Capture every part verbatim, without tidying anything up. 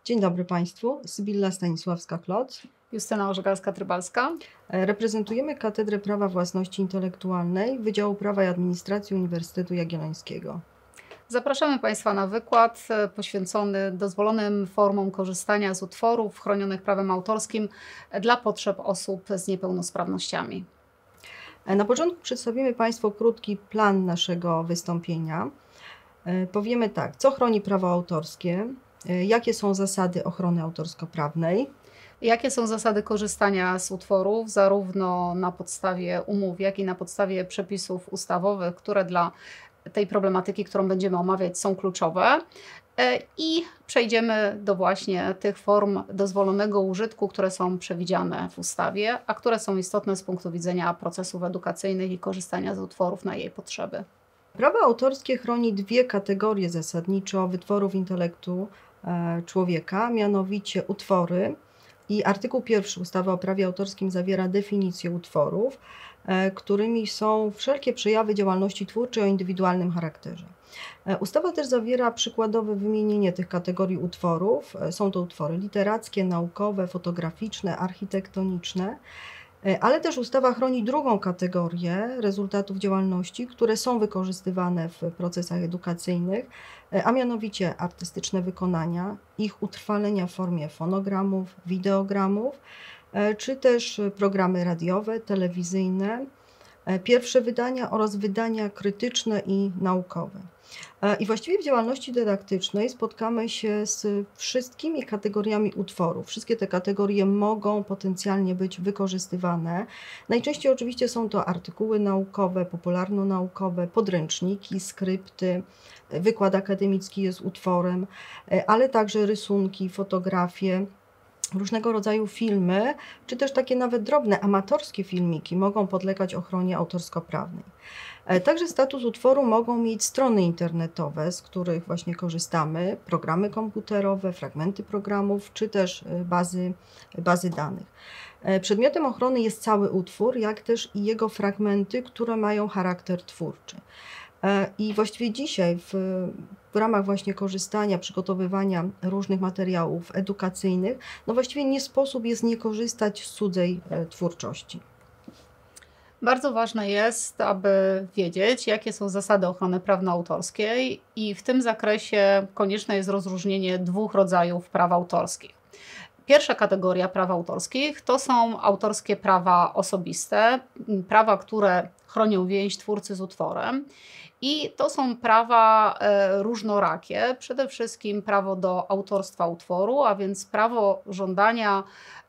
Dzień dobry Państwu, Sybilla Stanisławska-Kloc. Justyna Orzegalska-Trybalska. Reprezentujemy Katedrę Prawa Własności Intelektualnej Wydziału Prawa i Administracji Uniwersytetu Jagiellońskiego. Zapraszamy Państwa na wykład poświęcony dozwolonym formom korzystania z utworów chronionych prawem autorskim dla potrzeb osób z niepełnosprawnościami. Na początku przedstawimy Państwu krótki plan naszego wystąpienia. Powiemy tak, co chroni prawo autorskie, jakie są zasady ochrony autorsko-prawnej, jakie są zasady korzystania z utworów, zarówno na podstawie umów, jak i na podstawie przepisów ustawowych, które dla tej problematyki, którą będziemy omawiać, są kluczowe. I przejdziemy do właśnie tych form dozwolonego użytku, które są przewidziane w ustawie, a które są istotne z punktu widzenia procesów edukacyjnych i korzystania z utworów na jej potrzeby. Prawo autorskie chroni dwie kategorie zasadniczo wytworów intelektu człowieka, mianowicie utwory. I artykuł pierwszy ustawy o prawie autorskim zawiera definicję utworów, którymi są wszelkie przejawy działalności twórczej o indywidualnym charakterze. Ustawa też zawiera przykładowe wymienienie tych kategorii utworów. Są to utwory literackie, naukowe, fotograficzne, architektoniczne, ale też ustawa chroni drugą kategorię rezultatów działalności, które są wykorzystywane w procesach edukacyjnych, a mianowicie artystyczne wykonania, ich utrwalenia w formie fonogramów, wideogramów, czy też programy radiowe, telewizyjne, pierwsze wydania oraz wydania krytyczne i naukowe. I właściwie w działalności dydaktycznej spotkamy się z wszystkimi kategoriami utworów. Wszystkie te kategorie mogą potencjalnie być wykorzystywane. Najczęściej oczywiście są to artykuły naukowe, popularno-naukowe, podręczniki, skrypty, wykład akademicki jest utworem, ale także rysunki, fotografie, różnego rodzaju filmy, czy też takie nawet drobne, amatorskie filmiki mogą podlegać ochronie autorsko-prawnej. Także status utworu mogą mieć strony internetowe, z których właśnie korzystamy, programy komputerowe, fragmenty programów, czy też bazy, bazy danych. Przedmiotem ochrony jest cały utwór, jak też i jego fragmenty, które mają charakter twórczy. I właściwie dzisiaj w, w ramach właśnie korzystania, przygotowywania różnych materiałów edukacyjnych, no właściwie nie sposób jest nie korzystać z cudzej twórczości. Bardzo ważne jest, aby wiedzieć, jakie są zasady ochrony prawno-autorskiej i w tym zakresie konieczne jest rozróżnienie dwóch rodzajów praw autorskich. Pierwsza kategoria praw autorskich to są autorskie prawa osobiste, prawa, które chronią więź twórcy z utworem. I to są prawa różnorakie, przede wszystkim prawo do autorstwa utworu, a więc prawo żądania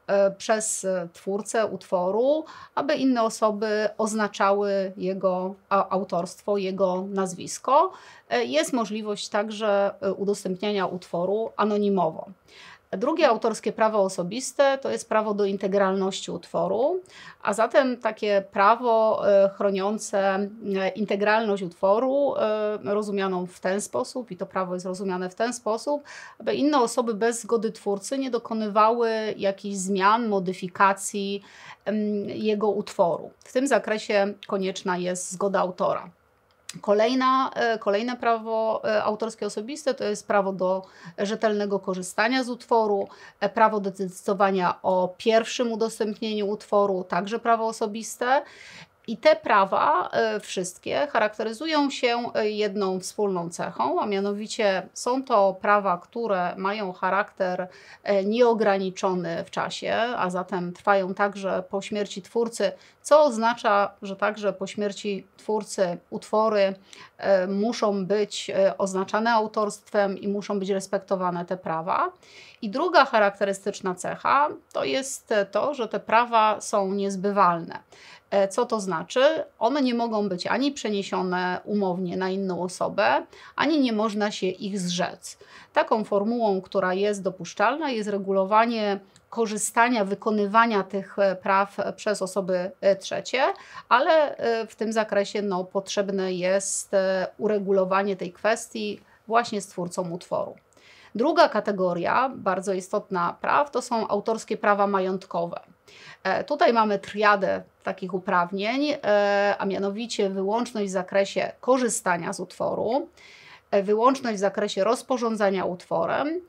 przez twórcę utworu, aby inne osoby oznaczały jego autorstwo, jego nazwisko. Jest możliwość także udostępniania utworu anonimowo. Drugie autorskie prawo osobiste to jest prawo do integralności utworu, a zatem takie prawo chroniące integralność utworu rozumianą w ten sposób, i to prawo jest rozumiane w ten sposób, aby inne osoby bez zgody twórcy nie dokonywały jakichś zmian, modyfikacji jego utworu. W tym zakresie konieczna jest zgoda autora. Kolejna, kolejne prawo autorskie osobiste to jest prawo do rzetelnego korzystania z utworu, prawo do decydowania o pierwszym udostępnieniu utworu, także prawo osobiste. I te prawa wszystkie charakteryzują się jedną wspólną cechą, a mianowicie są to prawa, które mają charakter nieograniczony w czasie, a zatem trwają także po śmierci twórcy, co oznacza, że także po śmierci twórcy utwory muszą być oznaczane autorstwem i muszą być respektowane te prawa. I druga charakterystyczna cecha to jest to, że te prawa są niezbywalne. Co to znaczy? One nie mogą być ani przeniesione umownie na inną osobę, ani nie można się ich zrzec. Taką formułą, która jest dopuszczalna, jest regulowanie korzystania, wykonywania tych praw przez osoby trzecie, ale w tym zakresie no, potrzebne jest uregulowanie tej kwestii właśnie z twórcą utworu. Druga kategoria, bardzo istotna praw, to są autorskie prawa majątkowe. Tutaj mamy triadę takich uprawnień, a mianowicie wyłączność w zakresie korzystania z utworu, wyłączność w zakresie rozporządzania utworem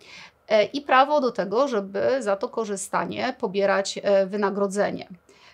i prawo do tego, żeby za to korzystanie pobierać wynagrodzenie.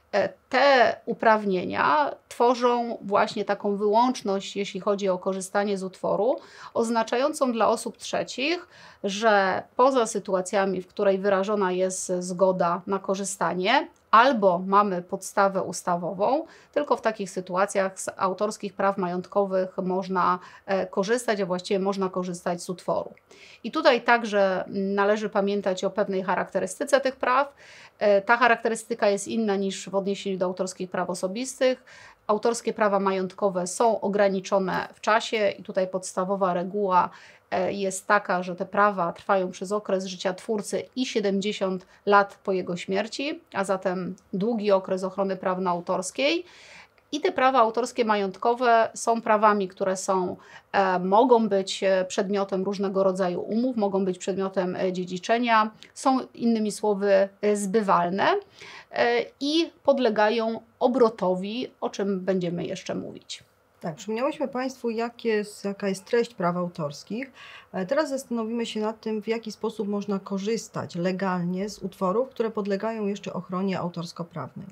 Te uprawnienia tworzą właśnie taką wyłączność, jeśli chodzi o korzystanie z utworu, oznaczającą dla osób trzecich, że poza sytuacjami, w której wyrażona jest zgoda na korzystanie, albo mamy podstawę ustawową, tylko w takich sytuacjach z autorskich praw majątkowych można korzystać, a właściwie można korzystać z utworu. I tutaj także należy pamiętać o pewnej charakterystyce tych praw. Ta charakterystyka jest inna niż w odniesieniu do autorskich praw osobistych. Autorskie prawa majątkowe są ograniczone w czasie i tutaj podstawowa reguła jest taka, że te prawa trwają przez okres życia twórcy i siedemdziesiąt lat po jego śmierci, a zatem długi okres ochrony prawna autorskiej. I te prawa autorskie majątkowe są prawami, które są, e, mogą być przedmiotem różnego rodzaju umów, mogą być przedmiotem dziedziczenia, są innymi słowy zbywalne e, i podlegają obrotowi, o czym będziemy jeszcze mówić. Tak, przypomniałyśmy Państwu, jak jest, jaka jest treść praw autorskich. Teraz zastanowimy się nad tym, w jaki sposób można korzystać legalnie z utworów, które podlegają jeszcze ochronie autorsko-prawnej.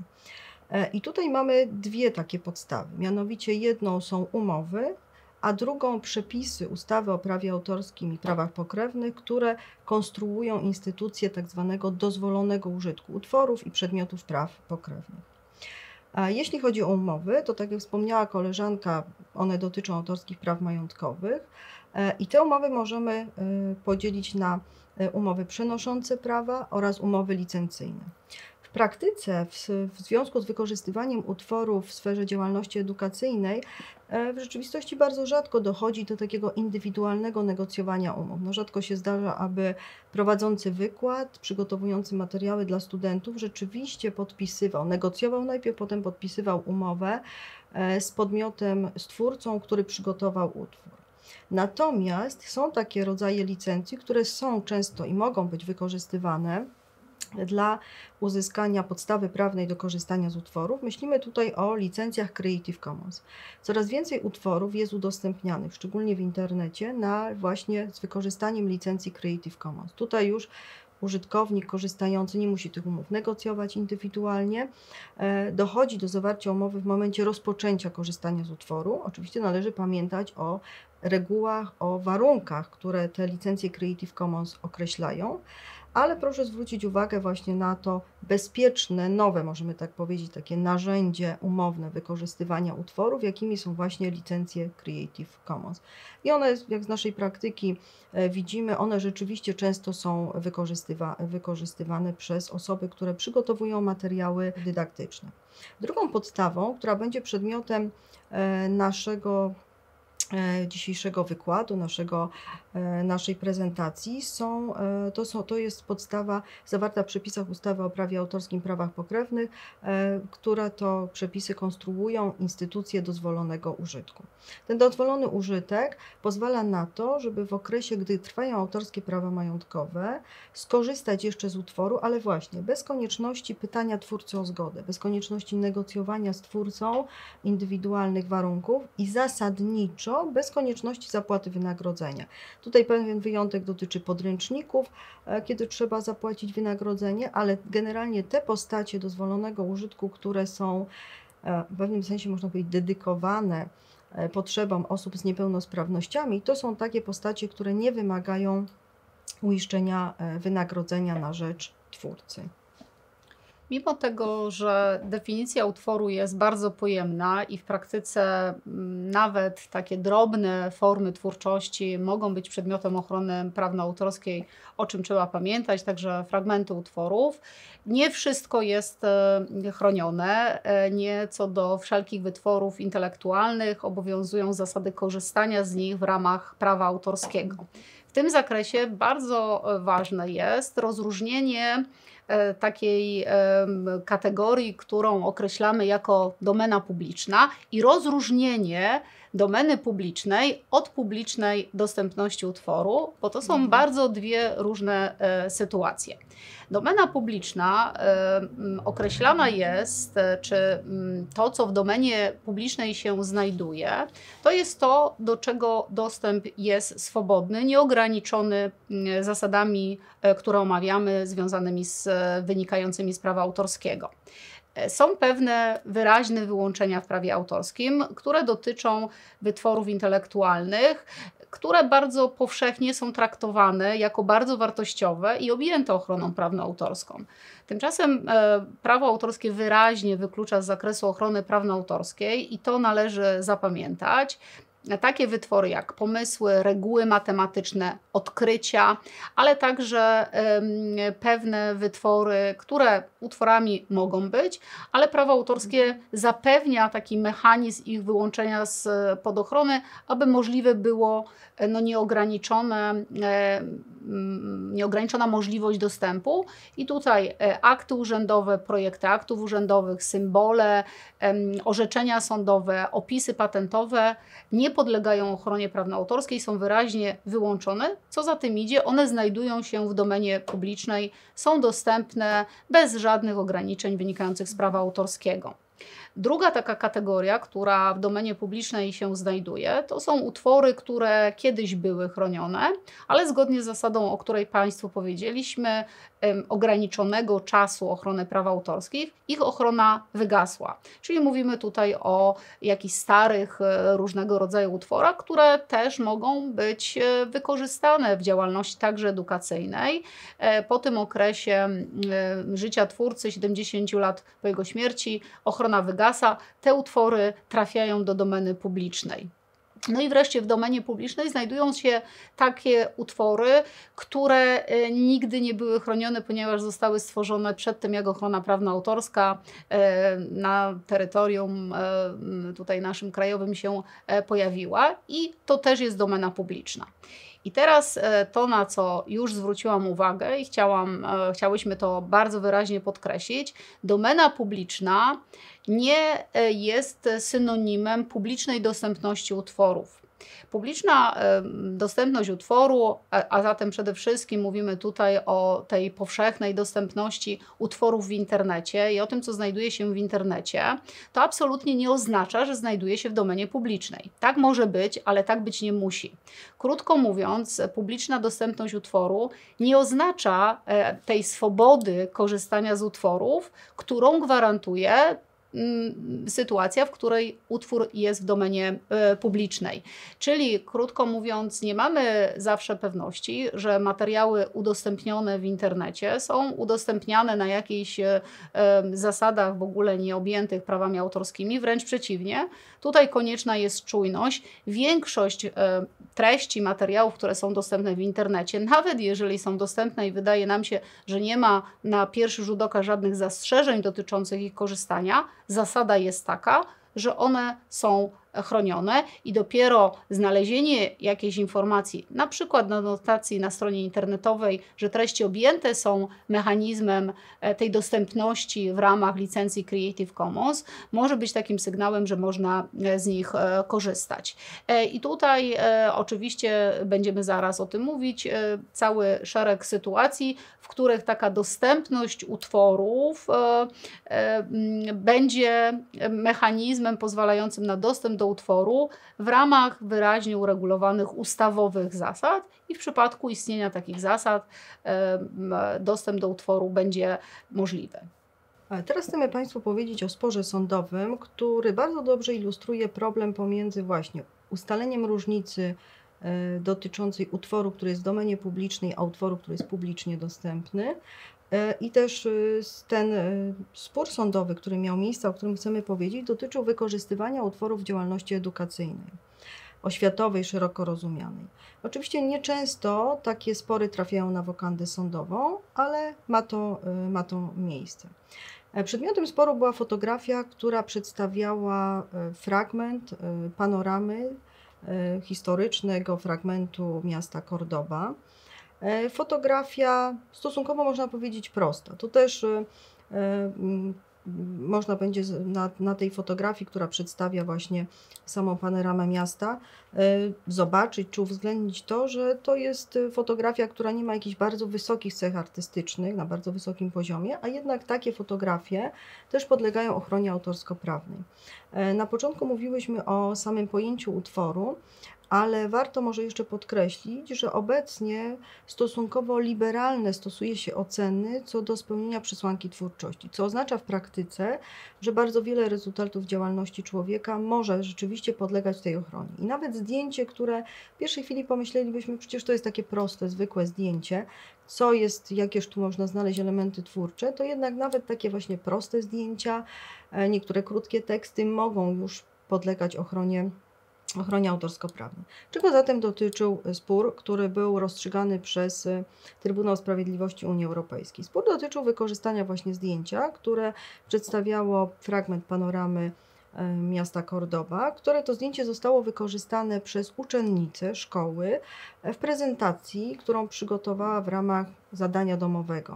I tutaj mamy dwie takie podstawy, mianowicie jedną są umowy, a drugą przepisy ustawy o prawie autorskim i prawach pokrewnych, które konstruują instytucję tak zwanego dozwolonego użytku utworów i przedmiotów praw pokrewnych. A jeśli chodzi o umowy, to tak jak wspomniała koleżanka, one dotyczą autorskich praw majątkowych i te umowy możemy podzielić na umowy przenoszące prawa oraz umowy licencyjne. W praktyce, w, w związku z wykorzystywaniem utworów w sferze działalności edukacyjnej, w rzeczywistości bardzo rzadko dochodzi do takiego indywidualnego negocjowania umów. No, rzadko się zdarza, aby prowadzący wykład, przygotowujący materiały dla studentów rzeczywiście podpisywał, negocjował najpierw, potem podpisywał umowę z podmiotem, z twórcą, który przygotował utwór. Natomiast są takie rodzaje licencji, które są często i mogą być wykorzystywane dla uzyskania podstawy prawnej do korzystania z utworów. Myślimy tutaj o licencjach Creative Commons. Coraz więcej utworów jest udostępnianych, szczególnie w internecie, na właśnie z wykorzystaniem licencji Creative Commons. Tutaj już użytkownik korzystający nie musi tych umów negocjować indywidualnie. Dochodzi do zawarcia umowy w momencie rozpoczęcia korzystania z utworu. Oczywiście należy pamiętać o regułach, o warunkach, które te licencje Creative Commons określają, ale proszę zwrócić uwagę właśnie na to bezpieczne, nowe, możemy tak powiedzieć, takie narzędzie umowne wykorzystywania utworów, jakimi są właśnie licencje Creative Commons. I one, jak z naszej praktyki widzimy, one rzeczywiście często są wykorzystywa wykorzystywane przez osoby, które przygotowują materiały dydaktyczne. Drugą podstawą, która będzie przedmiotem naszego dzisiejszego wykładu, naszego, naszej prezentacji są to, są, to jest podstawa zawarta w przepisach ustawy o prawie autorskim i prawach pokrewnych, które to przepisy konstruują instytucję dozwolonego użytku. Ten dozwolony użytek pozwala na to, żeby w okresie, gdy trwają autorskie prawa majątkowe, skorzystać jeszcze z utworu, ale właśnie bez konieczności pytania twórcy o zgodę, bez konieczności negocjowania z twórcą indywidualnych warunków i zasadniczo bez konieczności zapłaty wynagrodzenia. Tutaj pewien wyjątek dotyczy podręczników, kiedy trzeba zapłacić wynagrodzenie, ale generalnie te postacie dozwolonego użytku, które są w pewnym sensie, można powiedzieć, dedykowane potrzebom osób z niepełnosprawnościami, to są takie postacie, które nie wymagają uiszczenia wynagrodzenia na rzecz twórcy. Mimo tego, że definicja utworu jest bardzo pojemna i w praktyce nawet takie drobne formy twórczości mogą być przedmiotem ochrony prawno-autorskiej, o czym trzeba pamiętać, także fragmenty utworów, nie wszystko jest chronione. Nie co do wszelkich wytworów intelektualnych obowiązują zasady korzystania z nich w ramach prawa autorskiego. W tym zakresie bardzo ważne jest rozróżnienie takiej kategorii, którą określamy jako domena publiczna i rozróżnienie domeny publicznej od publicznej dostępności utworu, bo to są mhm. bardzo dwie różne sytuacje. Domena publiczna y, określana jest, czy y, to, co w domenie publicznej się znajduje, to jest to, do czego dostęp jest swobodny, nieograniczony. ograniczony zasadami, które omawiamy, związanymi z wynikającymi z prawa autorskiego. Są pewne wyraźne wyłączenia w prawie autorskim, które dotyczą wytworów intelektualnych, które bardzo powszechnie są traktowane jako bardzo wartościowe i objęte ochroną prawno-autorską. Tymczasem e, prawo autorskie wyraźnie wyklucza z zakresu ochrony prawno-autorskiej i to należy zapamiętać. Takie wytwory jak pomysły, reguły matematyczne, odkrycia, ale także y, pewne wytwory, które utworami mogą być, ale prawo autorskie zapewnia taki mechanizm ich wyłączenia z pod ochrony, aby możliwe było no, nieograniczone, y, nieograniczona możliwość dostępu i tutaj akty urzędowe, projekty aktów urzędowych, symbole, orzeczenia sądowe, opisy patentowe nie podlegają ochronie prawno-autorskiej, są wyraźnie wyłączone. Co za tym idzie, one znajdują się w domenie publicznej, są dostępne bez żadnych ograniczeń wynikających z prawa autorskiego. Druga taka kategoria, która w domenie publicznej się znajduje, to są utwory, które kiedyś były chronione, ale zgodnie z zasadą, o której Państwu powiedzieliśmy, ograniczonego czasu ochrony praw autorskich, ich ochrona wygasła. Czyli mówimy tutaj o jakichś starych, różnego rodzaju utworach, które też mogą być wykorzystane w działalności także edukacyjnej. Po tym okresie życia twórcy, siedemdziesięciu lat po jego śmierci, ochrona wygasa, te utwory trafiają do domeny publicznej. No i wreszcie w domenie publicznej znajdują się takie utwory, które nigdy nie były chronione, ponieważ zostały stworzone przed tym, jak ochrona prawno-autorska na terytorium tutaj naszym krajowym się pojawiła i to też jest domena publiczna. I teraz to, na co już zwróciłam uwagę i chciałam, chciałyśmy to bardzo wyraźnie podkreślić, domena publiczna nie jest synonimem publicznej dostępności utworów. Publiczna dostępność utworu, a zatem przede wszystkim mówimy tutaj o tej powszechnej dostępności utworów w internecie i o tym, co znajduje się w internecie, to absolutnie nie oznacza, że znajduje się w domenie publicznej. Tak może być, ale tak być nie musi. Krótko mówiąc, publiczna dostępność utworu nie oznacza tej swobody korzystania z utworów, którą gwarantuje sytuacja, w której utwór jest w domenie publicznej. Czyli krótko mówiąc, nie mamy zawsze pewności, że materiały udostępnione w internecie są udostępniane na jakichś zasadach w ogóle nieobjętych prawami autorskimi, wręcz przeciwnie. Tutaj konieczna jest czujność. Większość treści, materiałów, które są dostępne w internecie, nawet jeżeli są dostępne i wydaje nam się, że nie ma na pierwszy rzut oka żadnych zastrzeżeń dotyczących ich korzystania, zasada jest taka, że one są chronione i dopiero znalezienie jakiejś informacji, na przykład na notacji na stronie internetowej, że treści objęte są mechanizmem tej dostępności w ramach licencji Creative Commons, może być takim sygnałem, że można z nich korzystać. I tutaj oczywiście będziemy zaraz o tym mówić, cały szereg sytuacji, w których taka dostępność utworów będzie mechanizmem pozwalającym na dostęp do utworu w ramach wyraźnie uregulowanych ustawowych zasad i w przypadku istnienia takich zasad dostęp do utworu będzie możliwy. Teraz chcemy Państwu powiedzieć o sporze sądowym, który bardzo dobrze ilustruje problem pomiędzy właśnie ustaleniem różnicy dotyczącej utworu, który jest w domenie publicznej, a utworu, który jest publicznie dostępny. I też ten spór sądowy, który miał miejsce, o którym chcemy powiedzieć, dotyczył wykorzystywania utworów w działalności edukacyjnej, oświatowej, szeroko rozumianej. Oczywiście nieczęsto takie spory trafiają na wokandę sądową, ale ma to, ma to miejsce. Przedmiotem sporu była fotografia, która przedstawiała fragment panoramy historycznego fragmentu miasta Cordoba. Fotografia stosunkowo można powiedzieć prosta. Tu też y, y, można będzie na, na tej fotografii, która przedstawia właśnie samą panoramę miasta, y, zobaczyć czy uwzględnić to, że to jest fotografia, która nie ma jakichś bardzo wysokich cech artystycznych, na bardzo wysokim poziomie, a jednak takie fotografie też podlegają ochronie autorsko-prawnej. Na początku mówiłyśmy o samym pojęciu utworu, ale warto może jeszcze podkreślić, że obecnie stosunkowo liberalne stosuje się oceny co do spełnienia przesłanki twórczości, co oznacza w praktyce, że bardzo wiele rezultatów działalności człowieka może rzeczywiście podlegać tej ochronie. I nawet zdjęcie, które w pierwszej chwili pomyślelibyśmy, przecież to jest takie proste, zwykłe zdjęcie, co jest, jakież tu można znaleźć elementy twórcze, to jednak nawet takie właśnie proste zdjęcia, niektóre krótkie teksty mogą już podlegać ochronie ochronie autorsko-prawnej. Czego zatem dotyczył spór, który był rozstrzygany przez Trybunał Sprawiedliwości Unii Europejskiej? Spór dotyczył wykorzystania właśnie zdjęcia, które przedstawiało fragment panoramy miasta Cordoba, które to zdjęcie zostało wykorzystane przez uczennicę szkoły w prezentacji, którą przygotowała w ramach zadania domowego.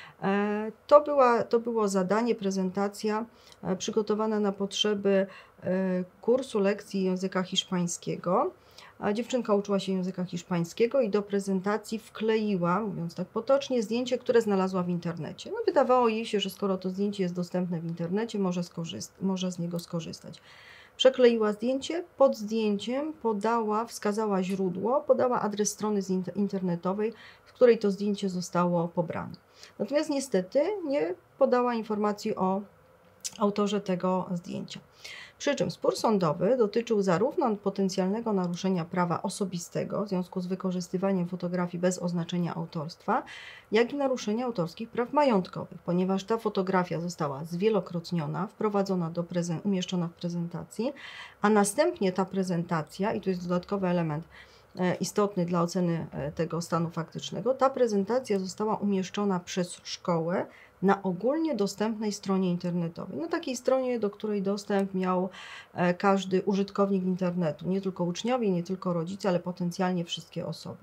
To, była, to było zadanie, prezentacja przygotowana na potrzeby kursu lekcji języka hiszpańskiego. A dziewczynka uczyła się języka hiszpańskiego i do prezentacji wkleiła, mówiąc tak potocznie, zdjęcie, które znalazła w internecie. No, wydawało jej się, że skoro to zdjęcie jest dostępne w internecie, może, skorzyst- może z niego skorzystać. Przekleiła zdjęcie, pod zdjęciem podała, wskazała źródło, podała adres strony internetowej, z której to zdjęcie zostało pobrane. Natomiast niestety nie podała informacji o autorze tego zdjęcia. Przy czym spór sądowy dotyczył zarówno potencjalnego naruszenia prawa osobistego w związku z wykorzystywaniem fotografii bez oznaczenia autorstwa, jak i naruszenia autorskich praw majątkowych, ponieważ ta fotografia została zwielokrotniona, wprowadzona do prezen- umieszczona w prezentacji, a następnie ta prezentacja, i to jest dodatkowy element istotny dla oceny tego stanu faktycznego, ta prezentacja została umieszczona przez szkołę na ogólnie dostępnej stronie internetowej. Na takiej stronie, do której dostęp miał każdy użytkownik internetu, nie tylko uczniowie, nie tylko rodzice, ale potencjalnie wszystkie osoby.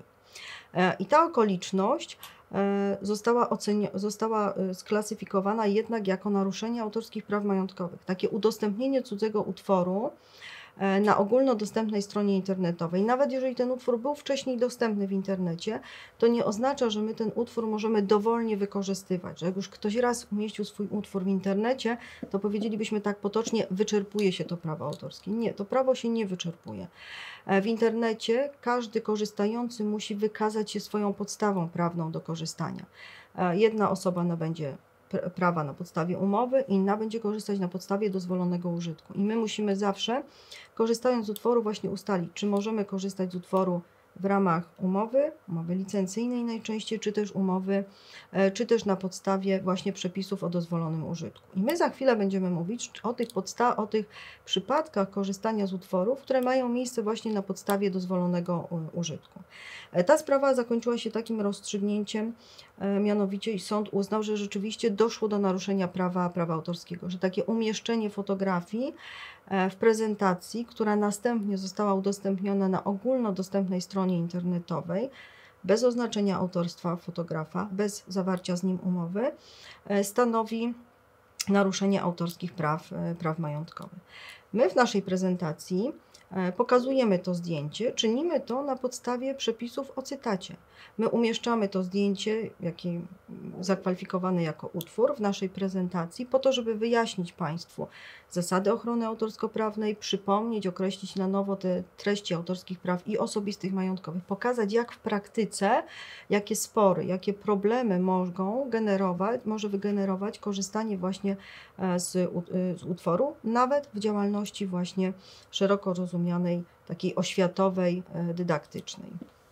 I ta okoliczność została, oceni- została sklasyfikowana jednak jako naruszenie autorskich praw majątkowych. Takie udostępnienie cudzego utworu na ogólnodostępnej stronie internetowej. Nawet jeżeli ten utwór był wcześniej dostępny w internecie, to nie oznacza, że my ten utwór możemy dowolnie wykorzystywać. Że jak już ktoś raz umieścił swój utwór w internecie, to powiedzielibyśmy tak potocznie, wyczerpuje się to prawo autorskie. Nie, to prawo się nie wyczerpuje. W internecie każdy korzystający musi wykazać się swoją podstawą prawną do korzystania. Jedna osoba nabędzie prawa na podstawie umowy, inna będzie korzystać na podstawie dozwolonego użytku. I my musimy zawsze, korzystając z utworu, właśnie ustalić, czy możemy korzystać z utworu w ramach umowy, umowy licencyjnej najczęściej, czy też umowy, czy też na podstawie właśnie przepisów o dozwolonym użytku. I my za chwilę będziemy mówić o tych, podsta- o tych przypadkach korzystania z utworów, które mają miejsce właśnie na podstawie dozwolonego użytku. Ta sprawa zakończyła się takim rozstrzygnięciem, mianowicie i sąd uznał, że rzeczywiście doszło do naruszenia prawa, prawa autorskiego, że takie umieszczenie fotografii w prezentacji, która następnie została udostępniona na ogólnodostępnej stronie internetowej, bez oznaczenia autorstwa fotografa, bez zawarcia z nim umowy, stanowi naruszenie autorskich praw, praw majątkowych. My w naszej prezentacji pokazujemy to zdjęcie, czynimy to na podstawie przepisów o cytacie. My umieszczamy to zdjęcie, jakie zakwalifikowane jako utwór w naszej prezentacji, po to, żeby wyjaśnić Państwu zasady ochrony autorsko-prawnej, przypomnieć, określić na nowo te treści autorskich praw i osobistych majątkowych, pokazać jak w praktyce, jakie spory, jakie problemy mogą generować, może wygenerować korzystanie właśnie z, z utworu, nawet w działalności właśnie szeroko rozumianej, takiej oświatowej, dydaktycznej.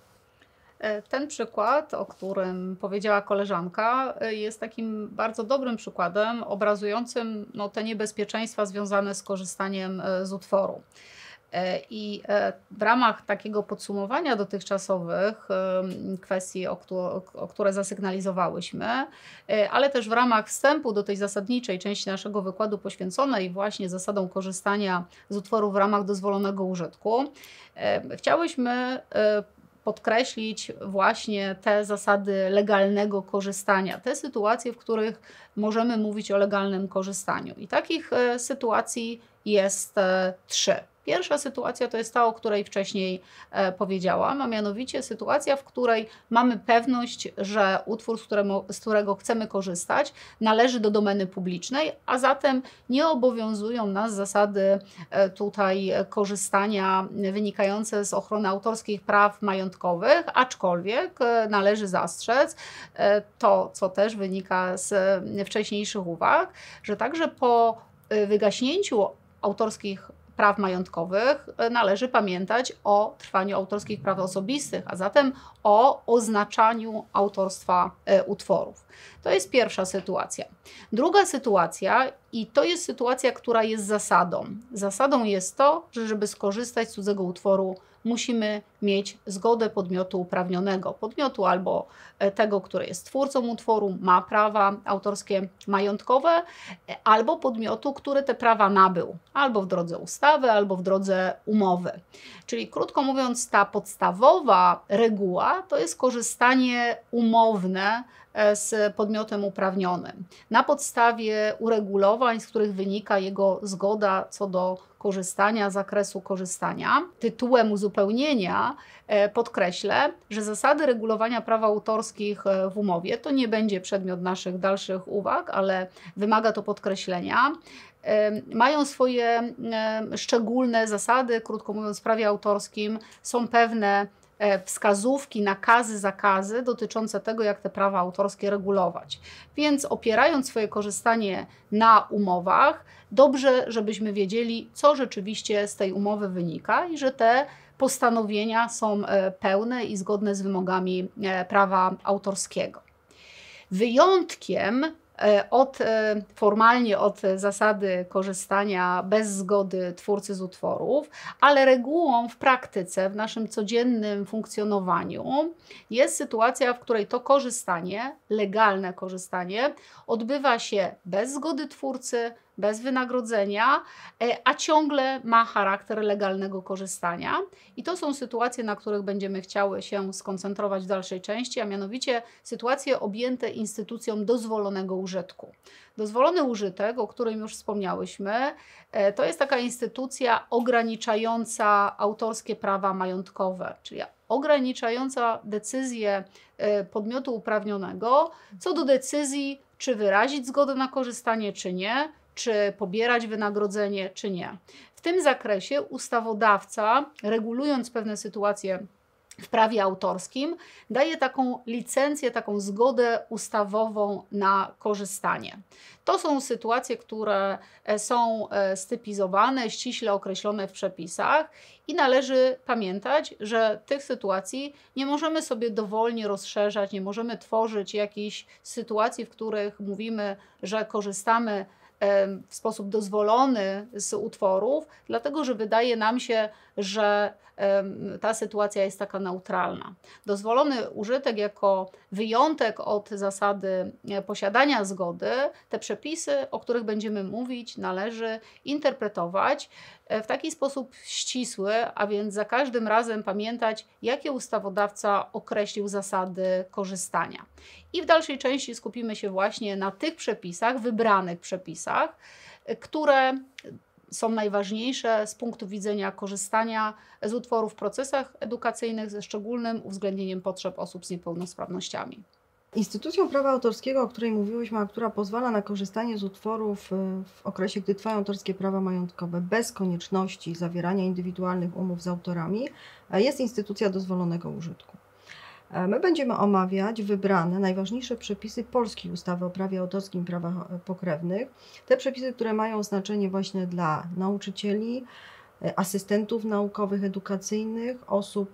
Ten przykład, o którym powiedziała koleżanka, jest takim bardzo dobrym przykładem obrazującym no, te niebezpieczeństwa związane z korzystaniem z utworu. I w ramach takiego podsumowania dotychczasowych kwestii, o, o które zasygnalizowałyśmy, ale też w ramach wstępu do tej zasadniczej części naszego wykładu poświęconej właśnie zasadom korzystania z utworu w ramach dozwolonego użytku, chciałyśmy podkreślić właśnie te zasady legalnego korzystania, te sytuacje, w których możemy mówić o legalnym korzystaniu. I takich sytuacji jest trzy. Pierwsza sytuacja to jest ta, o której wcześniej e, powiedziałam, a mianowicie sytuacja, w której mamy pewność, że utwór, z, któremu, z którego chcemy korzystać, należy do domeny publicznej, a zatem nie obowiązują nas zasady e, tutaj korzystania wynikające z ochrony autorskich praw majątkowych, aczkolwiek e, należy zastrzec e, to, co też wynika z e, wcześniejszych uwag, że także po e, wygaśnięciu autorskich praw majątkowych należy pamiętać o trwaniu autorskich praw osobistych, a zatem o oznaczaniu autorstwa utworów. To jest pierwsza sytuacja. Druga sytuacja, i to jest sytuacja, która jest zasadą. Zasadą jest to, że żeby skorzystać z cudzego utworu, musimy mieć zgodę podmiotu uprawnionego. Podmiotu albo tego, który jest twórcą utworu, ma prawa autorskie majątkowe, albo podmiotu, który te prawa nabył, albo w drodze ustawy, albo w drodze umowy. Czyli krótko mówiąc, ta podstawowa reguła to jest korzystanie umowne z podmiotem uprawnionym na podstawie uregulowań, z których wynika jego zgoda co do korzystania, zakresu korzystania. Tytułem uzupełnienia podkreślę, że zasady regulowania praw autorskich w umowie to nie będzie przedmiot naszych dalszych uwag, ale wymaga to podkreślenia. Mają swoje szczególne zasady, krótko mówiąc, w prawie autorskim są pewne wskazówki, nakazy, zakazy dotyczące tego, jak te prawa autorskie regulować. Więc opierając swoje korzystanie na umowach, dobrze, żebyśmy wiedzieli, co rzeczywiście z tej umowy wynika i że te postanowienia są pełne i zgodne z wymogami prawa autorskiego. Wyjątkiem Od, formalnie od zasady korzystania bez zgody twórcy z utworów, ale regułą w praktyce, w naszym codziennym funkcjonowaniu jest sytuacja, w której to korzystanie, legalne korzystanie, odbywa się bez zgody twórcy, bez wynagrodzenia, a ciągle ma charakter legalnego korzystania. I to są sytuacje, na których będziemy chciały się skoncentrować w dalszej części, a mianowicie sytuacje objęte instytucją dozwolonego użytku. Dozwolony użytek, o którym już wspomniałyśmy, to jest taka instytucja ograniczająca autorskie prawa majątkowe, czyli ograniczająca decyzję podmiotu uprawnionego co do decyzji, czy wyrazić zgodę na korzystanie, czy nie, czy pobierać wynagrodzenie, czy nie. W tym zakresie ustawodawca, regulując pewne sytuacje w prawie autorskim, daje taką licencję, taką zgodę ustawową na korzystanie. To są sytuacje, które są stypizowane, ściśle określone w przepisach i należy pamiętać, że tych sytuacji nie możemy sobie dowolnie rozszerzać, nie możemy tworzyć jakichś sytuacji, w których mówimy, że korzystamy w sposób dozwolony z utworów, dlatego że wydaje nam się, że ta sytuacja jest taka neutralna. Dozwolony użytek jako wyjątek od zasady posiadania zgody, te przepisy, o których będziemy mówić, należy interpretować w taki sposób ścisły, a więc za każdym razem pamiętać, jakie ustawodawca określił zasady korzystania. I w dalszej części skupimy się właśnie na tych przepisach, wybranych przepisach, które są najważniejsze z punktu widzenia korzystania z utworów w procesach edukacyjnych ze szczególnym uwzględnieniem potrzeb osób z niepełnosprawnościami. Instytucją prawa autorskiego, o której mówiłyśmy, a która pozwala na korzystanie z utworów w okresie, gdy trwają autorskie prawa majątkowe bez konieczności zawierania indywidualnych umów z autorami, jest instytucja dozwolonego użytku. My będziemy omawiać wybrane, najważniejsze przepisy polskiej ustawy o prawie autorskim i prawach pokrewnych. Te przepisy, które mają znaczenie właśnie dla nauczycieli, asystentów naukowych, edukacyjnych, osób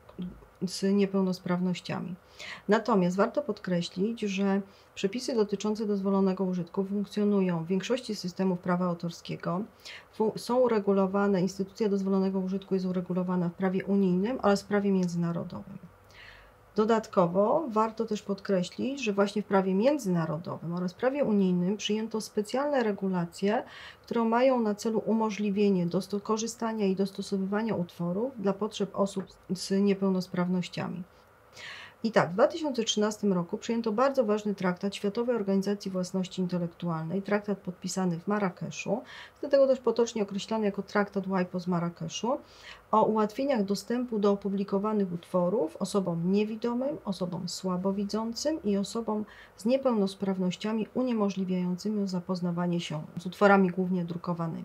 z niepełnosprawnościami. Natomiast warto podkreślić, że przepisy dotyczące dozwolonego użytku funkcjonują w większości systemów prawa autorskiego. Są uregulowane, instytucja dozwolonego użytku jest uregulowana w prawie unijnym oraz w prawie międzynarodowym. Dodatkowo warto też podkreślić, że właśnie w prawie międzynarodowym oraz prawie unijnym przyjęto specjalne regulacje, które mają na celu umożliwienie korzystania i dostosowywania utworów dla potrzeb osób z niepełnosprawnościami. I tak, w dwa tysiące trzynastym roku przyjęto bardzo ważny traktat Światowej Organizacji Własności Intelektualnej, traktat podpisany w Marrakeszu, dlatego też potocznie określany jako traktat WIPO z Marrakeszu, o ułatwieniach dostępu do opublikowanych utworów osobom niewidomym, osobom słabowidzącym i osobom z niepełnosprawnościami uniemożliwiającymi zapoznawanie się z utworami głównie drukowanymi.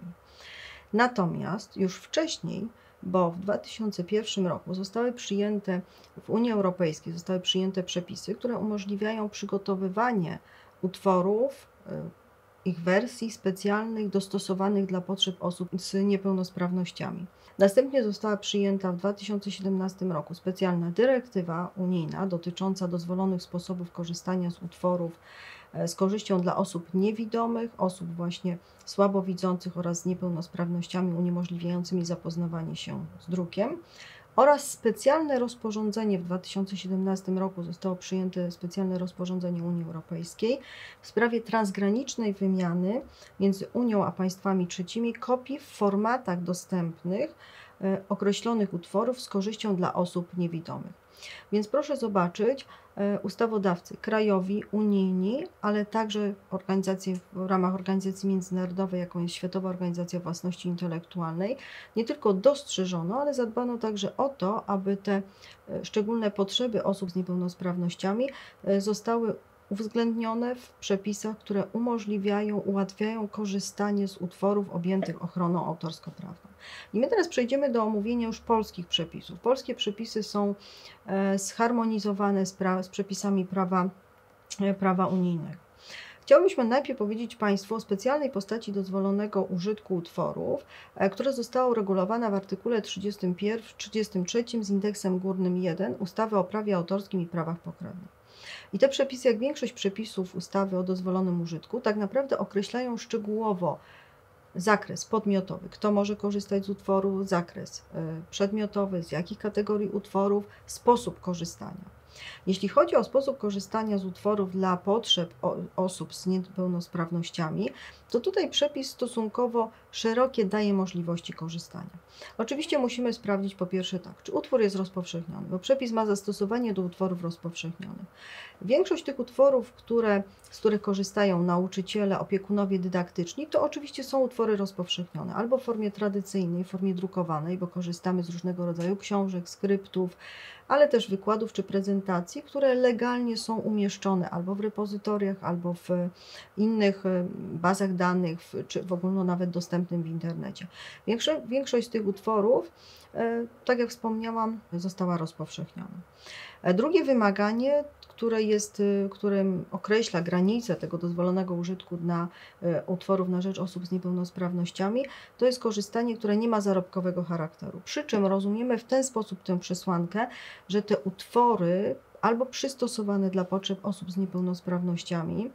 Natomiast już wcześniej, bo w dwa tysiące pierwszym roku zostały przyjęte w Unii Europejskiej zostały przyjęte przepisy, które umożliwiają przygotowywanie utworów, ich wersji specjalnych, dostosowanych dla potrzeb osób z niepełnosprawnościami. Następnie została przyjęta w dwa tysiące siedemnastym roku specjalna dyrektywa unijna dotycząca dozwolonych sposobów korzystania z utworów z korzyścią dla osób niewidomych, osób właśnie słabowidzących oraz z niepełnosprawnościami uniemożliwiającymi zapoznawanie się z drukiem. Oraz specjalne rozporządzenie w dwa tysiące siedemnastym roku zostało przyjęte specjalne rozporządzenie Unii Europejskiej w sprawie transgranicznej wymiany między Unią a państwami trzecimi kopii w formatach dostępnych e, określonych utworów z korzyścią dla osób niewidomych. Więc proszę zobaczyć, e, ustawodawcy krajowi, unijni, ale także organizacje w ramach organizacji międzynarodowej, jaką jest Światowa Organizacja Własności Intelektualnej, nie tylko dostrzeżono, ale zadbano także o to, aby te e, szczególne potrzeby osób z niepełnosprawnościami e, zostały uwzględnione w przepisach, które umożliwiają, ułatwiają korzystanie z utworów objętych ochroną autorsko-prawną. I my teraz przejdziemy do omówienia już polskich przepisów. Polskie przepisy są e, zharmonizowane z, pra, z przepisami prawa, e, prawa unijnego. Chciałbyśmy najpierw powiedzieć Państwu o specjalnej postaci dozwolonego użytku utworów, e, która została uregulowana w artykule trzydziestym pierwszym, trzydziestym trzecim z indeksem górnym jeden ustawy o prawie autorskim i prawach pokrewnych. I te przepisy, jak większość przepisów ustawy o dozwolonym użytku, tak naprawdę określają szczegółowo zakres podmiotowy, kto może korzystać z utworu, zakres przedmiotowy, z jakich kategorii utworów, sposób korzystania. Jeśli chodzi o sposób korzystania z utworów dla potrzeb osób z niepełnosprawnościami, to tutaj przepis stosunkowo szerokie daje możliwości korzystania. Oczywiście musimy sprawdzić po pierwsze tak, czy utwór jest rozpowszechniony, bo przepis ma zastosowanie do utworów rozpowszechnionych. Większość tych utworów, które, z których korzystają nauczyciele, opiekunowie dydaktyczni, to oczywiście są utwory rozpowszechnione, albo w formie tradycyjnej, w formie drukowanej, bo korzystamy z różnego rodzaju książek, skryptów, ale też wykładów czy prezentacji, które legalnie są umieszczone albo w repozytoriach, albo w innych bazach danych, czy w ogóle nawet dostępnym w internecie. Większość, większość z tych utworów, tak jak wspomniałam, została rozpowszechniona. Drugie wymaganie, które jest, którym określa granice tego dozwolonego użytku dla utworów na rzecz osób z niepełnosprawnościami, to jest korzystanie, które nie ma zarobkowego charakteru. Przy czym rozumiemy w ten sposób tę przesłankę, że te utwory albo przystosowane dla potrzeb osób z niepełnosprawnościami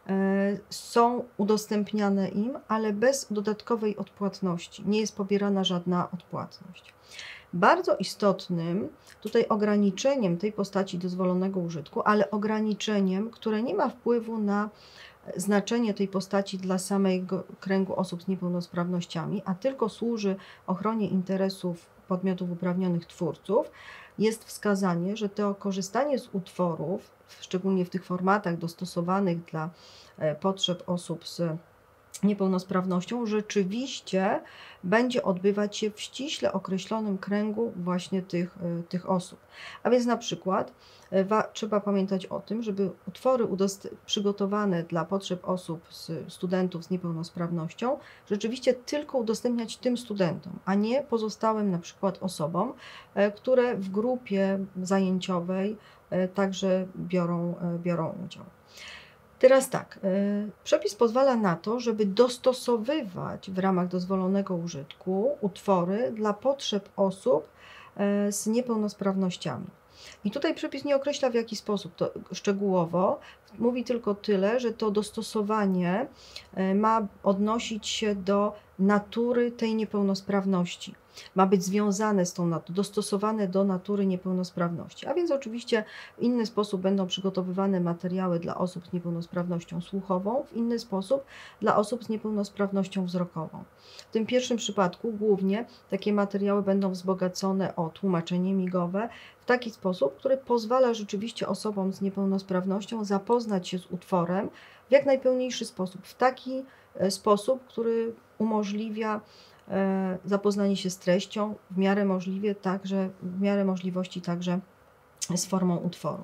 są udostępniane im, ale bez dodatkowej odpłatności. Nie jest pobierana żadna odpłatność. Bardzo istotnym tutaj ograniczeniem tej postaci dozwolonego użytku, ale ograniczeniem, które nie ma wpływu na znaczenie tej postaci dla samego kręgu osób z niepełnosprawnościami, a tylko służy ochronie interesów podmiotów uprawnionych twórców, jest wskazanie, że to korzystanie z utworów, szczególnie w tych formatach dostosowanych dla potrzeb osób z niepełnosprawnością, rzeczywiście będzie odbywać się w ściśle określonym kręgu właśnie tych, tych osób. A więc na przykład wa, trzeba pamiętać o tym, żeby utwory przygotowane dla potrzeb osób, z, studentów z niepełnosprawnością, rzeczywiście tylko udostępniać tym studentom, a nie pozostałym na przykład osobom, które w grupie zajęciowej także biorą, biorą udział. Teraz tak, przepis pozwala na to, żeby dostosowywać w ramach dozwolonego użytku utwory dla potrzeb osób z niepełnosprawnościami. I tutaj przepis nie określa, w jaki sposób to szczegółowo, mówi tylko tyle, że to dostosowanie ma odnosić się do natury tej niepełnosprawności. ma być związane z tą naturą, dostosowane do natury niepełnosprawności. A więc oczywiście w inny sposób będą przygotowywane materiały dla osób z niepełnosprawnością słuchową, w inny sposób dla osób z niepełnosprawnością wzrokową. W tym pierwszym przypadku głównie takie materiały będą wzbogacone o tłumaczenie migowe w taki sposób, który pozwala rzeczywiście osobom z niepełnosprawnością zapoznać się z utworem w jak najpełniejszy sposób, w taki sposób, który umożliwia zapoznanie się z treścią w miarę możliwie także, w miarę możliwości także z formą utworu.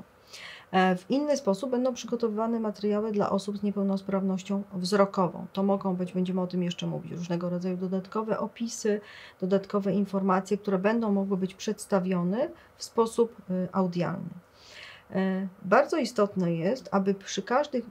W inny sposób będą przygotowywane materiały dla osób z niepełnosprawnością wzrokową. To mogą być, będziemy o tym jeszcze mówić, różnego rodzaju dodatkowe opisy, dodatkowe informacje, które będą mogły być przedstawione w sposób audialny. Bardzo istotne jest, aby przy każdych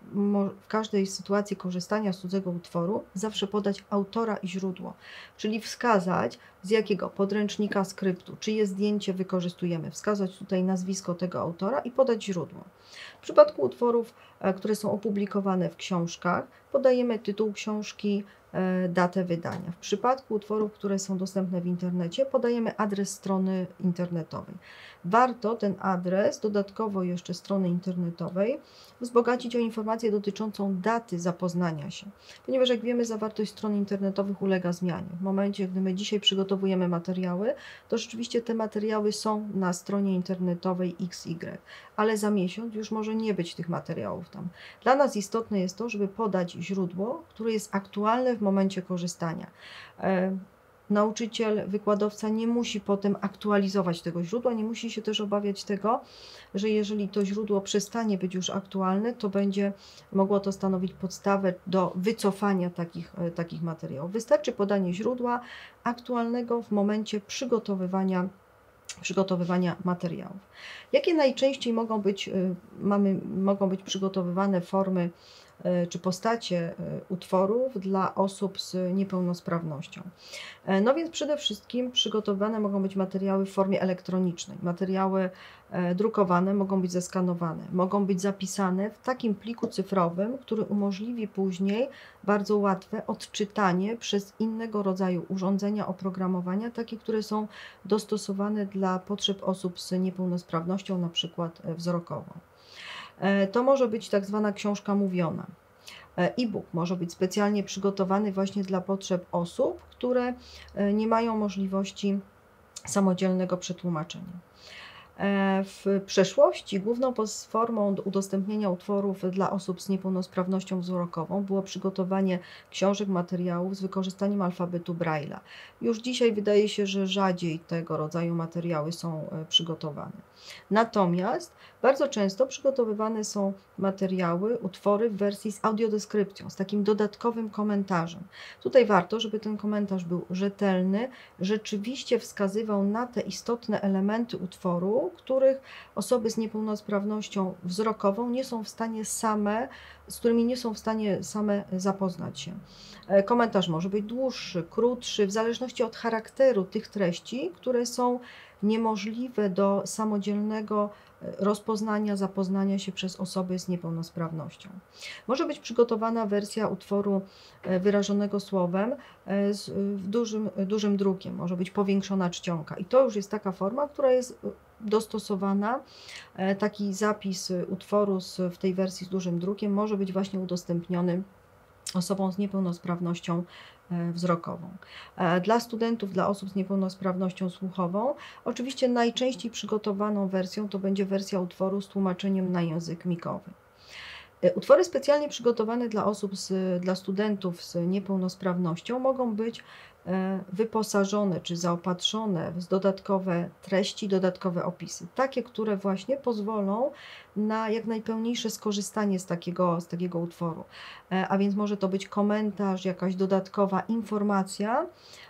w każdej sytuacji korzystania z cudzego utworu zawsze podać autora i źródło, czyli wskazać, z jakiego podręcznika, skryptu, czyje zdjęcie wykorzystujemy, wskazać tutaj nazwisko tego autora i podać źródło. W przypadku utworów, które są opublikowane w książkach, podajemy tytuł książki, datę wydania. W przypadku utworów, które są dostępne w internecie, podajemy adres strony internetowej. Warto ten adres, dodatkowo jeszcze strony internetowej, wzbogacić o informację dotyczącą daty zapoznania się, ponieważ jak wiemy, zawartość stron internetowych ulega zmianie. W momencie, gdy my dzisiaj przygotowujemy materiały, to rzeczywiście te materiały są na stronie internetowej X Y, ale za miesiąc już może nie być tych materiałów tam. Dla nas istotne jest to, żeby podać źródło, które jest aktualne w momencie korzystania. E, Nauczyciel, wykładowca nie musi potem aktualizować tego źródła, nie musi się też obawiać tego, że jeżeli to źródło przestanie być już aktualne, to będzie mogło to stanowić podstawę do wycofania takich, takich materiałów. Wystarczy podanie źródła aktualnego w momencie przygotowywania, przygotowywania materiałów. Jakie najczęściej mogą być, mamy, mogą być przygotowywane formy czy postacie utworów dla osób z niepełnosprawnością? No więc przede wszystkim przygotowane mogą być materiały w formie elektronicznej. Materiały drukowane mogą być zeskanowane, mogą być zapisane w takim pliku cyfrowym, który umożliwi później bardzo łatwe odczytanie przez innego rodzaju urządzenia, oprogramowania, takie, które są dostosowane dla potrzeb osób z niepełnosprawnością, na przykład wzrokową. To może być tak zwana książka mówiona. E-book może być specjalnie przygotowany właśnie dla potrzeb osób, które nie mają możliwości samodzielnego przetłumaczenia. W przeszłości główną formą udostępnienia utworów dla osób z niepełnosprawnością wzrokową było przygotowanie książek, materiałów z wykorzystaniem alfabetu Braille'a. Już dzisiaj wydaje się, że rzadziej tego rodzaju materiały są przygotowane. Natomiast bardzo często przygotowywane są materiały, utwory w wersji z audiodeskrypcją, z takim dodatkowym komentarzem. Tutaj warto, żeby ten komentarz był rzetelny, rzeczywiście wskazywał na te istotne elementy utworu, których osoby z niepełnosprawnością wzrokową nie są w stanie same, z którymi nie są w stanie same zapoznać się. Komentarz może być dłuższy, krótszy, w zależności od charakteru tych treści, które są niemożliwe do samodzielnego rozpoznania, zapoznania się przez osoby z niepełnosprawnością. Może być przygotowana wersja utworu wyrażonego słowem z dużym, dużym drukiem, może być powiększona czcionka i to już jest taka forma, która jest dostosowana. Taki zapis utworu w tej wersji z dużym drukiem może być właśnie udostępniony osobom z niepełnosprawnością wzrokową. Dla studentów, dla osób z niepełnosprawnością słuchową, oczywiście najczęściej przygotowaną wersją to będzie wersja utworu z tłumaczeniem na język migowy. Utwory specjalnie przygotowane dla osób, z, dla studentów z niepełnosprawnością mogą być wyposażone czy zaopatrzone w dodatkowe treści, dodatkowe opisy. Takie, które właśnie pozwolą na jak najpełniejsze skorzystanie z takiego, z takiego utworu. A więc może to być komentarz, jakaś dodatkowa informacja,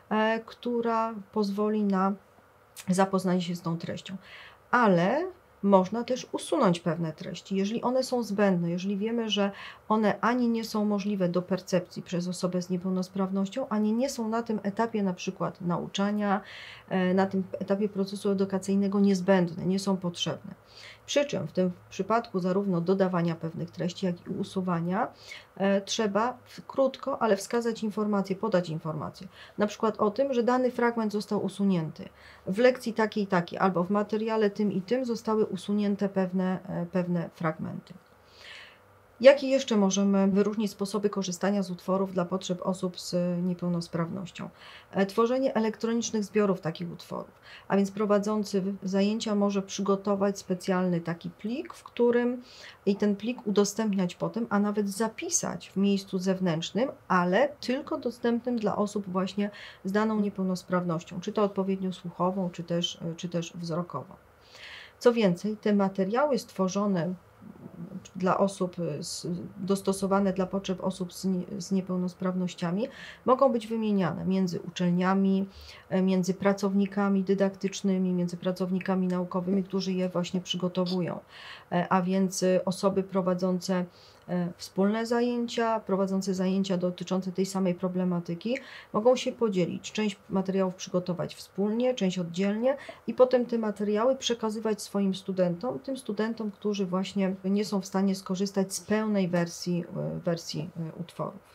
która pozwoli na zapoznanie się z tą treścią. Ale można też usunąć pewne treści, jeżeli one są zbędne, jeżeli wiemy, że one ani nie są możliwe do percepcji przez osobę z niepełnosprawnością, ani nie są na tym etapie na przykład nauczania, na tym etapie procesu edukacyjnego niezbędne, nie są potrzebne. W Przy czym w tym przypadku zarówno dodawania pewnych treści, jak i usuwania e, trzeba w, krótko, ale wskazać informację, podać informację. Na przykład o tym, że dany fragment został usunięty. W lekcji takiej i takiej albo w materiale tym i tym zostały usunięte pewne, e, pewne fragmenty. Jakie jeszcze możemy wyróżnić sposoby korzystania z utworów dla potrzeb osób z niepełnosprawnością? E, Tworzenie elektronicznych zbiorów takich utworów, a więc prowadzący zajęcia może przygotować specjalny taki plik, w którym i ten plik udostępniać potem, a nawet zapisać w miejscu zewnętrznym, ale tylko dostępnym dla osób właśnie z daną niepełnosprawnością, czy to odpowiednio słuchową, czy też, czy też wzrokową. Co więcej, te materiały stworzone dla osób, dostosowane dla potrzeb osób z, nie, z niepełnosprawnościami, mogą być wymieniane między uczelniami, między pracownikami dydaktycznymi, między pracownikami naukowymi, którzy je właśnie przygotowują, a więc osoby prowadzące wspólne zajęcia, prowadzące zajęcia dotyczące tej samej problematyki mogą się podzielić. Część materiałów przygotować wspólnie, część oddzielnie i potem te materiały przekazywać swoim studentom, tym studentom, którzy właśnie nie są w stanie skorzystać z pełnej wersji, wersji utworów.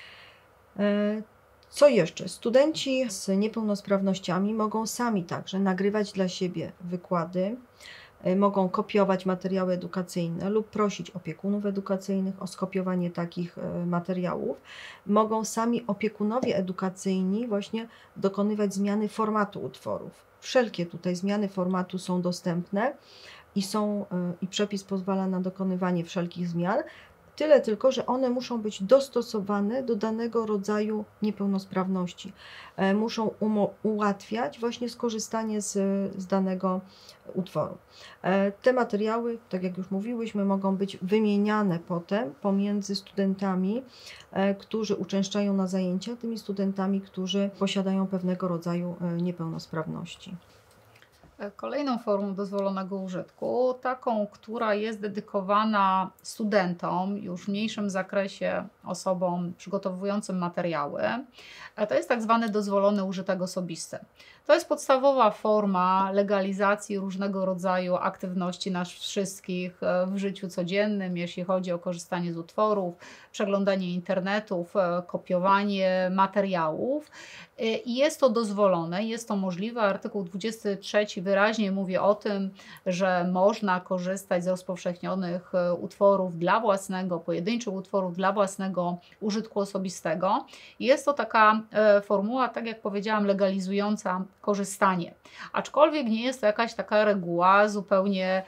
Co jeszcze? Studenci z niepełnosprawnościami mogą sami także nagrywać dla siebie wykłady, mogą kopiować materiały edukacyjne lub prosić opiekunów edukacyjnych o skopiowanie takich materiałów. Mogą sami opiekunowie edukacyjni właśnie dokonywać zmiany formatu utworów. Wszelkie tutaj zmiany formatu są dostępne i, są, i przepis pozwala na dokonywanie wszelkich zmian. Tyle tylko, że one muszą być dostosowane do danego rodzaju niepełnosprawności. Muszą ułatwiać właśnie skorzystanie z, z danego utworu. Te materiały, tak jak już mówiłyśmy, mogą być wymieniane potem pomiędzy studentami, którzy uczęszczają na zajęcia, tymi studentami, którzy posiadają pewnego rodzaju niepełnosprawności. Kolejną formą dozwolonego użytku, taką, która jest dedykowana studentom, już w mniejszym zakresie osobom przygotowującym materiały, to jest tak zwany dozwolony użytek osobisty. To jest podstawowa forma legalizacji różnego rodzaju aktywności nas wszystkich w życiu codziennym, jeśli chodzi o korzystanie z utworów, przeglądanie internetów, kopiowanie materiałów. I jest to dozwolone, jest to możliwe. Artykuł dwudziesty trzeci wyraźnie mówi o tym, że można korzystać z rozpowszechnionych utworów dla własnego, pojedynczych utworów dla własnego użytku osobistego. I jest to taka formuła, tak jak powiedziałam, legalizująca korzystanie. Aczkolwiek nie jest to jakaś taka reguła zupełnie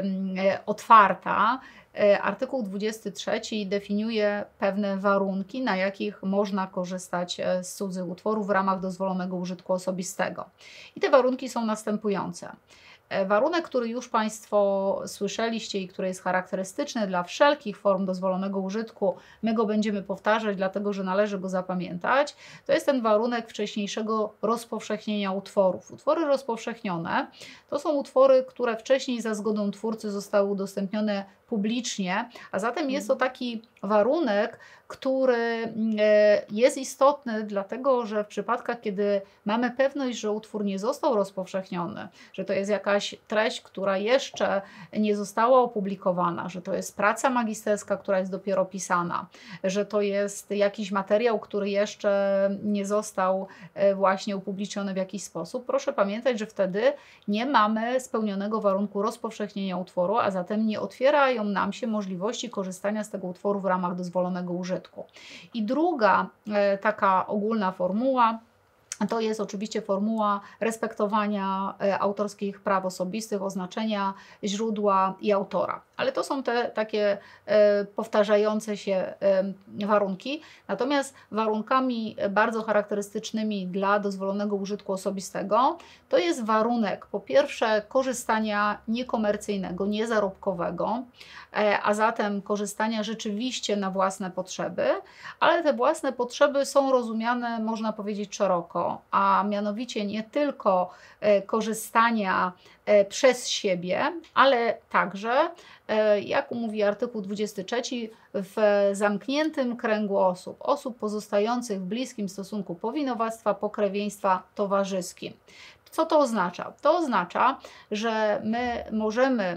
otwarta. Artykuł dwudziesty trzeci definiuje pewne warunki, na jakich można korzystać z cudzych utworów w ramach dozwolonego użytku osobistego. I te warunki są następujące. Warunek, który już Państwo słyszeliście i który jest charakterystyczny dla wszelkich form dozwolonego użytku, my go będziemy powtarzać, dlatego że należy go zapamiętać, to jest ten warunek wcześniejszego rozpowszechnienia utworów. Utwory rozpowszechnione to są utwory, które wcześniej za zgodą twórcy zostały udostępnione publicznie, a zatem jest to taki warunek, który jest istotny, dlatego że w przypadkach, kiedy mamy pewność, że utwór nie został rozpowszechniony, że to jest jakaś treść, która jeszcze nie została opublikowana, że to jest praca magisterska, która jest dopiero pisana, że to jest jakiś materiał, który jeszcze nie został właśnie upubliczniony w jakiś sposób, proszę pamiętać, że wtedy nie mamy spełnionego warunku rozpowszechnienia utworu, a zatem nie otwierają nam się możliwości korzystania z tego utworu w ramach dozwolonego użytku. I druga e, taka ogólna formuła to jest oczywiście formuła respektowania e, autorskich praw osobistych, oznaczenia źródła i autora. Ale to są te takie e, powtarzające się e, warunki. Natomiast warunkami bardzo charakterystycznymi dla dozwolonego użytku osobistego to jest warunek po pierwsze korzystania niekomercyjnego, niezarobkowego, e, a zatem korzystania rzeczywiście na własne potrzeby, ale te własne potrzeby są rozumiane, można powiedzieć, szeroko, a mianowicie nie tylko e, korzystania e, przez siebie, ale także, jak mówi artykuł dwudziesty trzeci, w zamkniętym kręgu osób, osób pozostających w bliskim stosunku powinowactwa, pokrewieństwa towarzyskim. Co to oznacza? To oznacza, że my możemy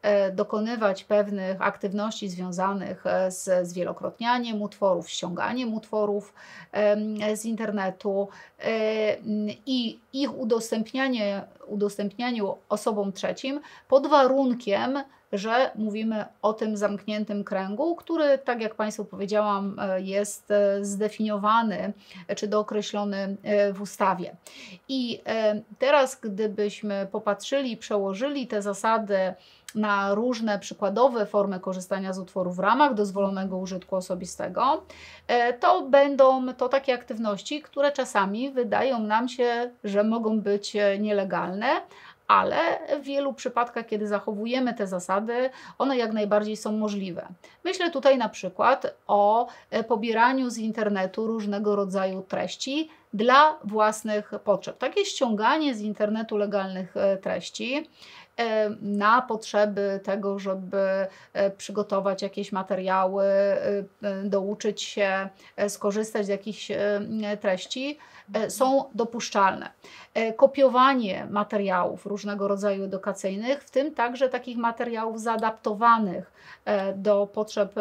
dokonywać pewnych aktywności związanych z zwielokrotnianiem utworów, ściąganiem utworów z internetu i ich udostępnianie, udostępnianiu osobom trzecim pod warunkiem, że mówimy o tym zamkniętym kręgu, który, tak jak Państwu powiedziałam, jest zdefiniowany czy dookreślony w ustawie. I teraz, gdybyśmy popatrzyli i przełożyli te zasady na różne przykładowe formy korzystania z utworów w ramach dozwolonego użytku osobistego, to będą to takie aktywności, które czasami wydają nam się, że mogą być nielegalne, ale w wielu przypadkach, kiedy zachowujemy te zasady, one jak najbardziej są możliwe. Myślę tutaj na przykład o pobieraniu z internetu różnego rodzaju treści dla własnych potrzeb. Takie ściąganie z internetu legalnych treści na potrzeby tego, żeby przygotować jakieś materiały, douczyć się, skorzystać z jakichś treści, są dopuszczalne. Kopiowanie materiałów różnego rodzaju edukacyjnych, w tym także takich materiałów zaadaptowanych do potrzeb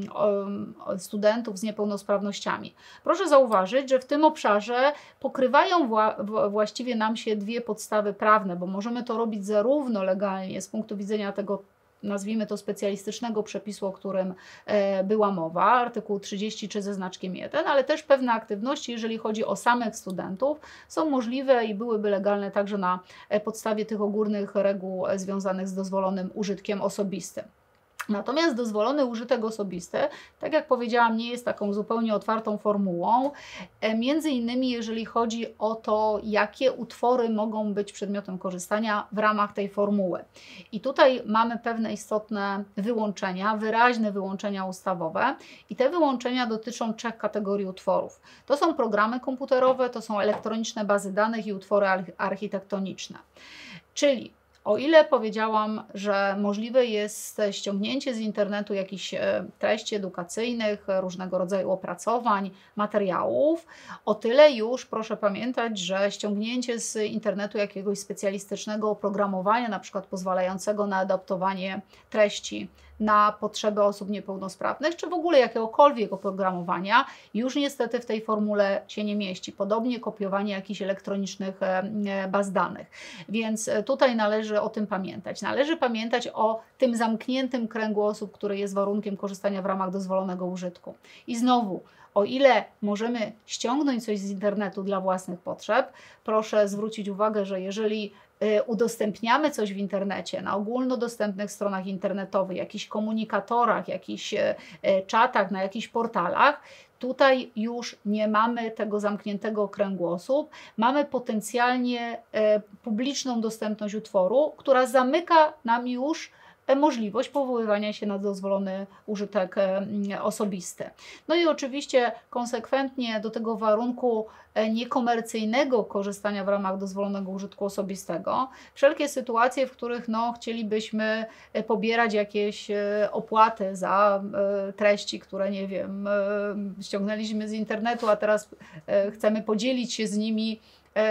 studentów z niepełnosprawnościami. Proszę zauważyć, że w tym obszarze pokrywają wła właściwie nam się dwie podstawy prawne, bo możemy to robić zarówno legalnie z punktu widzenia tego, nazwijmy to specjalistycznego przepisu, o którym była mowa, artykuł trzydzieści trzy ze znaczkiem jeden, ale też pewne aktywności, jeżeli chodzi o samych studentów, są możliwe i byłyby legalne także na podstawie tych ogólnych reguł związanych z dozwolonym użytkiem osobistym. Natomiast dozwolony użytek osobisty, tak jak powiedziałam, nie jest taką zupełnie otwartą formułą, między innymi jeżeli chodzi o to, jakie utwory mogą być przedmiotem korzystania w ramach tej formuły. I tutaj mamy pewne istotne wyłączenia, wyraźne wyłączenia ustawowe i te wyłączenia dotyczą trzech kategorii utworów. To są programy komputerowe, to są elektroniczne bazy danych i utwory architektoniczne. Czyli o ile powiedziałam, że możliwe jest ściągnięcie z internetu jakichś treści edukacyjnych, różnego rodzaju opracowań, materiałów, o tyle już proszę pamiętać, że ściągnięcie z internetu jakiegoś specjalistycznego oprogramowania, na przykład pozwalającego na adaptowanie treści na potrzeby osób niepełnosprawnych, czy w ogóle jakiegokolwiek oprogramowania, już niestety w tej formule się nie mieści. Podobnie kopiowanie jakichś elektronicznych baz danych. Więc tutaj należy o tym pamiętać. Należy pamiętać o tym zamkniętym kręgu osób, który jest warunkiem korzystania w ramach dozwolonego użytku. I znowu, o ile możemy ściągnąć coś z internetu dla własnych potrzeb, proszę zwrócić uwagę, że jeżeli udostępniamy coś w internecie, na ogólnodostępnych stronach internetowych, jakichś komunikatorach, jakichś czatach, na jakichś portalach, tutaj już nie mamy tego zamkniętego kręgu osób, mamy potencjalnie publiczną dostępność utworu, która zamyka nam już możliwość powoływania się na dozwolony użytek osobisty. No i oczywiście konsekwentnie do tego warunku niekomercyjnego korzystania w ramach dozwolonego użytku osobistego, wszelkie sytuacje, w których no, chcielibyśmy pobierać jakieś opłaty za treści, które nie wiem, ściągnęliśmy z internetu, a teraz chcemy podzielić się z nimi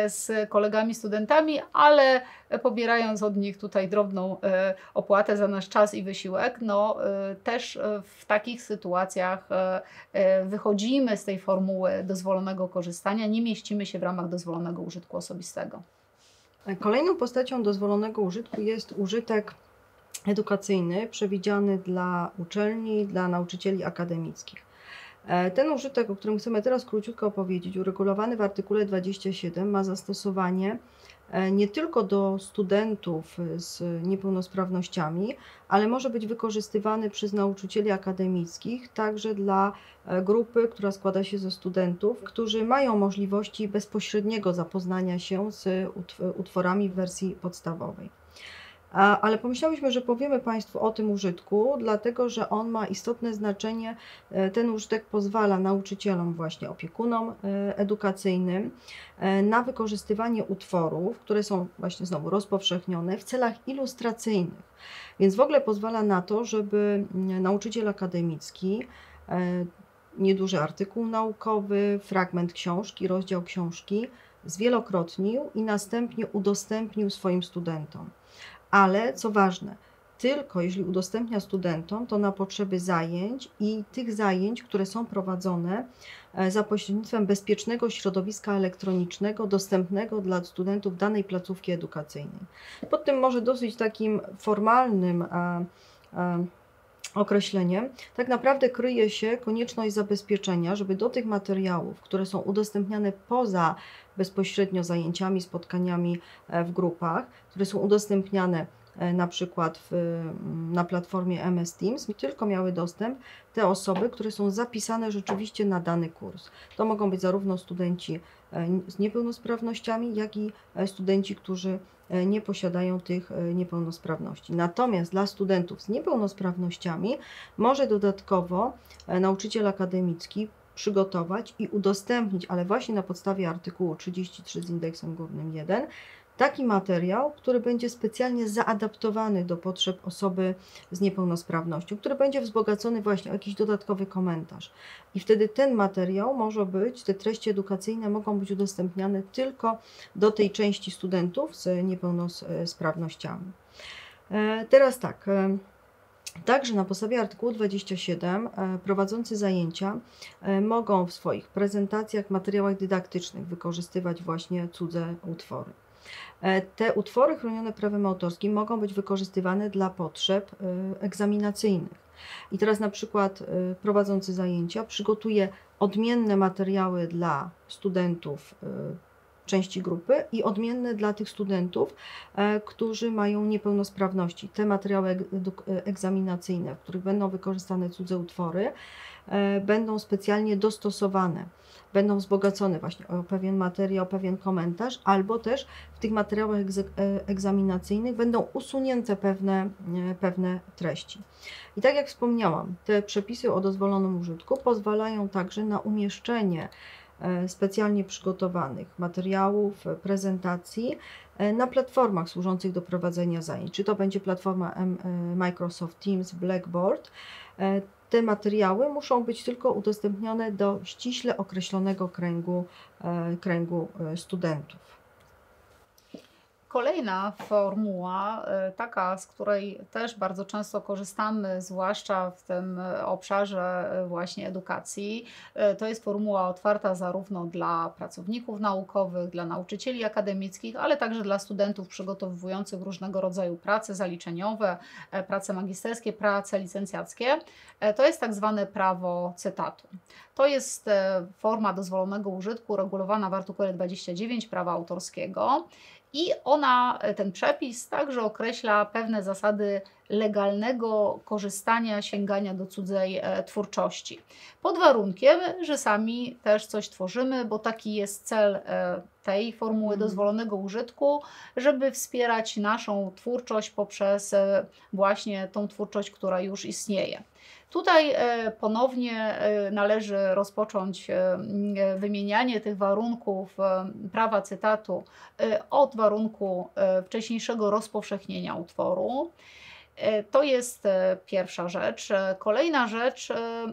z kolegami studentami, ale pobierając od nich tutaj drobną opłatę za nasz czas i wysiłek, no też w takich sytuacjach wychodzimy z tej formuły dozwolonego korzystania, nie mieścimy się w ramach dozwolonego użytku osobistego. Kolejną postacią dozwolonego użytku jest użytek edukacyjny przewidziany dla uczelni, dla nauczycieli akademickich. Ten użytek, o którym chcemy teraz króciutko opowiedzieć, uregulowany w artykule dwudziestym siódmym, ma zastosowanie nie tylko do studentów z niepełnosprawnościami, ale może być wykorzystywany przez nauczycieli akademickich, także dla grupy, która składa się ze studentów, którzy mają możliwości bezpośredniego zapoznania się z utworami w wersji podstawowej. Ale pomyślałyśmy, że powiemy Państwu o tym użytku, dlatego że on ma istotne znaczenie. Ten użytek pozwala nauczycielom, właśnie opiekunom edukacyjnym, na wykorzystywanie utworów, które są właśnie znowu rozpowszechnione w celach ilustracyjnych. Więc w ogóle pozwala na to, żeby nauczyciel akademicki nieduży artykuł naukowy, fragment książki, rozdział książki zwielokrotnił i następnie udostępnił swoim studentom. Ale co ważne, tylko jeżeli udostępnia studentom, to na potrzeby zajęć i tych zajęć, które są prowadzone za pośrednictwem bezpiecznego środowiska elektronicznego dostępnego dla studentów danej placówki edukacyjnej. Pod tym może dosyć takim formalnym a, a, określeniem tak naprawdę kryje się konieczność zabezpieczenia, żeby do tych materiałów, które są udostępniane poza bezpośrednio zajęciami, spotkaniami w grupach, które są udostępniane na przykład w, na platformie M S Teams, tylko miały dostęp te osoby, które są zapisane rzeczywiście na dany kurs. To mogą być zarówno studenci z niepełnosprawnościami, jak i studenci, którzy nie posiadają tych niepełnosprawności. Natomiast dla studentów z niepełnosprawnościami może dodatkowo nauczyciel akademicki przygotować i udostępnić, ale właśnie na podstawie artykułu trzydzieści trzy z indeksem górnym jeden, taki materiał, który będzie specjalnie zaadaptowany do potrzeb osoby z niepełnosprawnością, który będzie wzbogacony właśnie o jakiś dodatkowy komentarz. I wtedy ten materiał może być, te treści edukacyjne mogą być udostępniane tylko do tej części studentów z niepełnosprawnościami. Teraz tak. Także na podstawie artykułu dwudziestego siódmego prowadzący zajęcia mogą w swoich prezentacjach, materiałach dydaktycznych wykorzystywać właśnie cudze utwory. Te utwory chronione prawem autorskim mogą być wykorzystywane dla potrzeb egzaminacyjnych. I teraz na przykład prowadzący zajęcia przygotuje odmienne materiały dla studentów części grupy i odmienne dla tych studentów, którzy mają niepełnosprawności. Te materiały egzaminacyjne, w których będą wykorzystane cudze utwory, będą specjalnie dostosowane, będą wzbogacone właśnie o pewien materiał, pewien komentarz, albo też w tych materiałach egzaminacyjnych będą usunięte pewne, pewne treści. I tak jak wspomniałam, te przepisy o dozwolonym użytku pozwalają także na umieszczenie specjalnie przygotowanych materiałów, prezentacji na platformach służących do prowadzenia zajęć. Czy to będzie platforma Microsoft Teams, Blackboard. Te materiały muszą być tylko udostępnione do ściśle określonego kręgu, kręgu studentów. Kolejna formuła, taka, z której też bardzo często korzystamy, zwłaszcza w tym obszarze właśnie edukacji, to jest formuła otwarta zarówno dla pracowników naukowych, dla nauczycieli akademickich, ale także dla studentów przygotowujących różnego rodzaju prace zaliczeniowe, prace magisterskie, prace licencjackie. To jest tak zwane prawo cytatu. To jest forma dozwolonego użytku regulowana w artykule dwudziestym dziewiątym prawa autorskiego. I ona, ten przepis także określa pewne zasady legalnego korzystania, sięgania do cudzej twórczości. Pod warunkiem, że sami też coś tworzymy, bo taki jest cel tej formuły dozwolonego użytku, żeby wspierać naszą twórczość poprzez właśnie tą twórczość, która już istnieje. Tutaj ponownie należy rozpocząć wymienianie tych warunków prawa cytatu od warunku wcześniejszego rozpowszechnienia utworu. To jest pierwsza rzecz. Kolejna rzecz,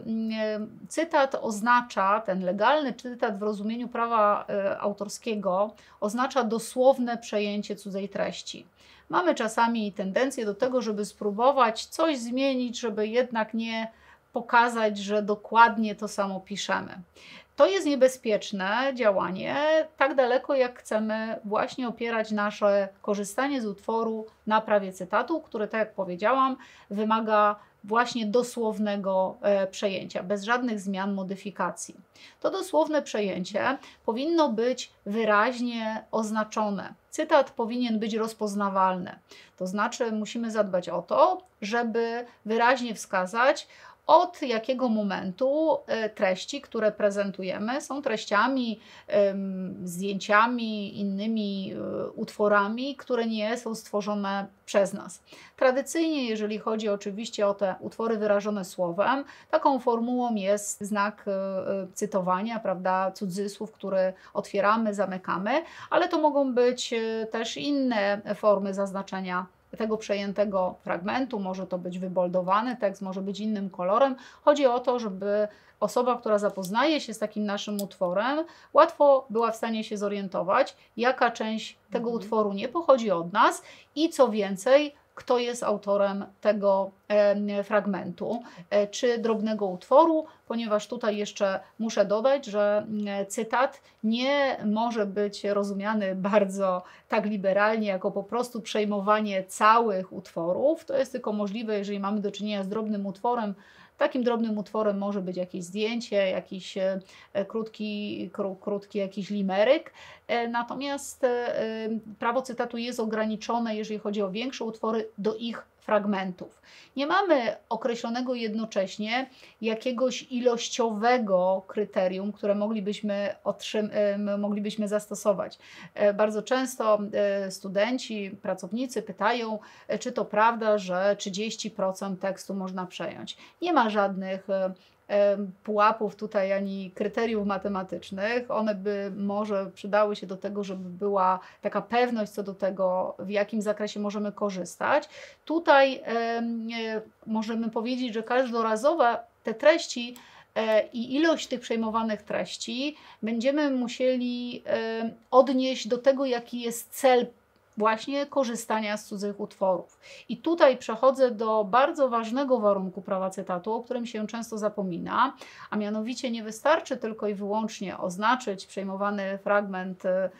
cytat oznacza, ten legalny cytat w rozumieniu prawa autorskiego oznacza dosłowne przejęcie cudzej treści. Mamy czasami tendencję do tego, żeby spróbować coś zmienić, żeby jednak nie pokazać, że dokładnie to samo piszemy. To jest niebezpieczne działanie, tak daleko jak chcemy właśnie opierać nasze korzystanie z utworu na prawie cytatu, które, tak jak powiedziałam, wymaga właśnie dosłownego przejęcia, bez żadnych zmian, modyfikacji. To dosłowne przejęcie powinno być wyraźnie oznaczone. Cytat powinien być rozpoznawalny. To znaczy musimy zadbać o to, żeby wyraźnie wskazać, od jakiego momentu treści, które prezentujemy, są treściami, zdjęciami, innymi utworami, które nie są stworzone przez nas. Tradycyjnie, jeżeli chodzi oczywiście o te utwory wyrażone słowem, taką formułą jest znak cytowania, prawda, cudzysłów, który otwieramy, zamykamy, ale to mogą być też inne formy zaznaczenia tego przejętego fragmentu, może to być wyboldowany tekst, może być innym kolorem. Chodzi o to, żeby osoba, która zapoznaje się z takim naszym utworem, łatwo była w stanie się zorientować, jaka część tego Mhm. utworu nie pochodzi od nas i co więcej, kto jest autorem tego fragmentu czy drobnego utworu, ponieważ tutaj jeszcze muszę dodać, że cytat nie może być rozumiany bardzo tak liberalnie, jako po prostu przejmowanie całych utworów. To jest tylko możliwe, jeżeli mamy do czynienia z drobnym utworem. Takim drobnym utworem może być jakieś zdjęcie, jakiś krótki, kró, krótki jakiś limeryk. Natomiast prawo cytatu jest ograniczone, jeżeli chodzi o większe utwory, do ich fragmentów. Nie mamy określonego jednocześnie jakiegoś ilościowego kryterium, które moglibyśmy, moglibyśmy zastosować. Bardzo często studenci, pracownicy pytają, czy to prawda, że trzydzieści procent tekstu można przejąć. Nie ma żadnych pułapów tutaj ani kryteriów matematycznych. One by może przydały się do tego, żeby była taka pewność co do tego, w jakim zakresie możemy korzystać. Tutaj możemy powiedzieć, że każdorazowo te treści i ilość tych przejmowanych treści będziemy musieli odnieść do tego, jaki jest cel właśnie korzystania z cudzych utworów. I tutaj przechodzę do bardzo ważnego warunku prawa cytatu, o którym się często zapomina, a mianowicie nie wystarczy tylko i wyłącznie oznaczyć przejmowany fragment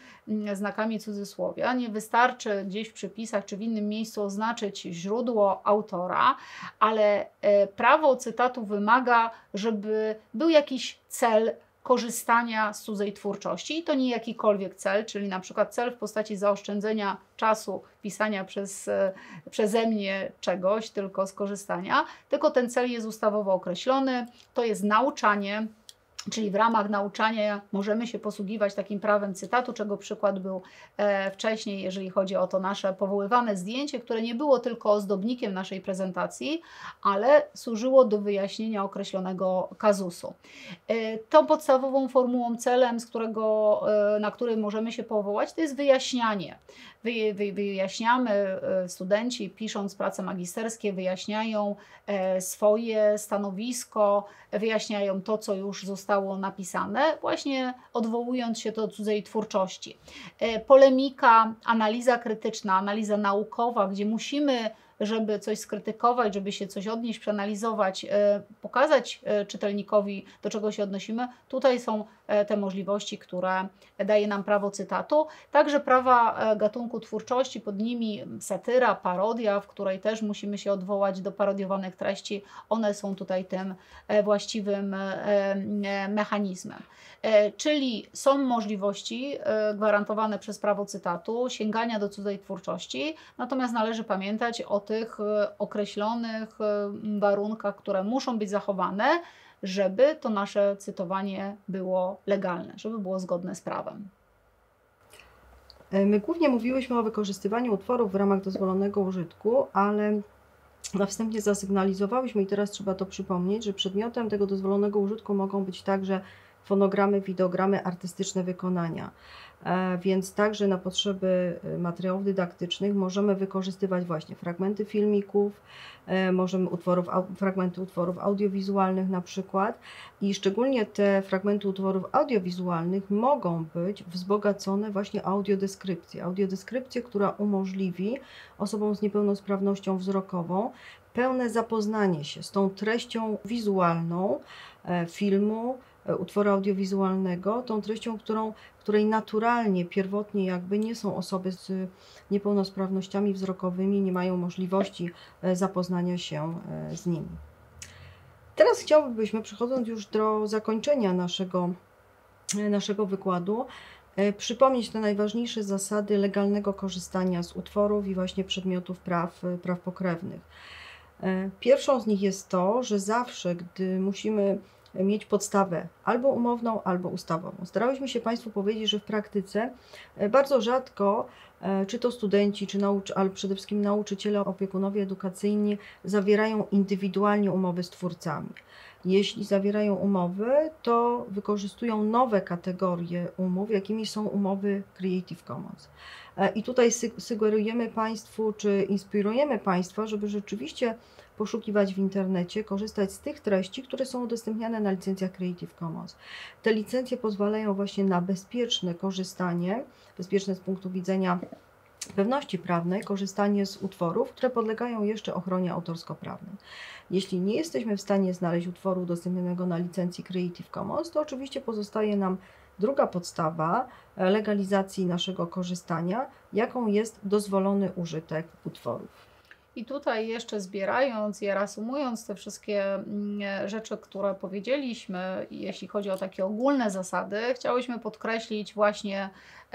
znakami cudzysłowia, nie wystarczy gdzieś w przepisach czy w innym miejscu oznaczyć źródło autora, ale prawo cytatu wymaga, żeby był jakiś cel korzystania z cudzej twórczości i to nie jakikolwiek cel, czyli na przykład cel w postaci zaoszczędzenia czasu pisania przez, przeze mnie czegoś, tylko skorzystania, tylko ten cel jest ustawowo określony, to jest nauczanie, czyli w ramach nauczania możemy się posługiwać takim prawem cytatu, czego przykład był e, wcześniej, jeżeli chodzi o to nasze powoływane zdjęcie, które nie było tylko ozdobnikiem naszej prezentacji, ale służyło do wyjaśnienia określonego kazusu. E, tą podstawową formułą, celem, z którego, e, na który możemy się powołać, to jest wyjaśnianie. Wy, wy, wyjaśniamy, e, studenci pisząc prace magisterskie, wyjaśniają e, swoje stanowisko, wyjaśniają to, co już zostało napisane, właśnie odwołując się do cudzej twórczości. Polemika, analiza krytyczna, analiza naukowa, gdzie musimy, żeby coś skrytykować, żeby się coś odnieść, przeanalizować, pokazać czytelnikowi, do czego się odnosimy, tutaj są te możliwości, które daje nam prawo cytatu. Także prawa gatunku twórczości, pod nimi satyra, parodia, w której też musimy się odwołać do parodiowanych treści, one są tutaj tym właściwym mechanizmem. Czyli są możliwości gwarantowane przez prawo cytatu, sięgania do cudzej twórczości, natomiast należy pamiętać o tych określonych warunkach, które muszą być zachowane, żeby to nasze cytowanie było legalne, żeby było zgodne z prawem. My głównie mówiłyśmy o wykorzystywaniu utworów w ramach dozwolonego użytku, ale na wstępie zasygnalizowałyśmy i teraz trzeba to przypomnieć, że przedmiotem tego dozwolonego użytku mogą być także fonogramy, wideogramy, artystyczne wykonania. Więc także na potrzeby materiałów dydaktycznych możemy wykorzystywać właśnie fragmenty filmików, możemy utworów, fragmenty utworów audiowizualnych na przykład i szczególnie te fragmenty utworów audiowizualnych mogą być wzbogacone właśnie audiodeskrypcją. Audiodeskrypcję, która umożliwi osobom z niepełnosprawnością wzrokową pełne zapoznanie się z tą treścią wizualną filmu, utworu audiowizualnego, tą treścią, którą, której naturalnie, pierwotnie jakby nie są osoby z niepełnosprawnościami wzrokowymi, nie mają możliwości zapoznania się z nimi. Teraz chciałbyśmy, przechodząc już do zakończenia naszego, naszego wykładu, przypomnieć te najważniejsze zasady legalnego korzystania z utworów i właśnie przedmiotów praw, praw pokrewnych. Pierwszą z nich jest to, że zawsze, gdy musimy mieć podstawę albo umowną, albo ustawową. Starałyśmy się Państwu powiedzieć, że w praktyce bardzo rzadko, czy to studenci, czy nauczy, ale przede wszystkim nauczyciele, opiekunowie edukacyjni zawierają indywidualnie umowy z twórcami. Jeśli zawierają umowy, to wykorzystują nowe kategorie umów, jakimi są umowy Creative Commons. I tutaj sugerujemy Państwu, czy inspirujemy Państwa, żeby rzeczywiście poszukiwać w internecie, korzystać z tych treści, które są udostępniane na licencjach Creative Commons. Te licencje pozwalają właśnie na bezpieczne korzystanie, bezpieczne z punktu widzenia pewności prawnej korzystanie z utworów, które podlegają jeszcze ochronie autorsko-prawnej. Jeśli nie jesteśmy w stanie znaleźć utworu udostępnionego na licencji Creative Commons, to oczywiście pozostaje nam druga podstawa legalizacji naszego korzystania, jaką jest dozwolony użytek utworów. I tutaj jeszcze zbierając i reasumując te wszystkie rzeczy, które powiedzieliśmy, jeśli chodzi o takie ogólne zasady, chciałyśmy podkreślić właśnie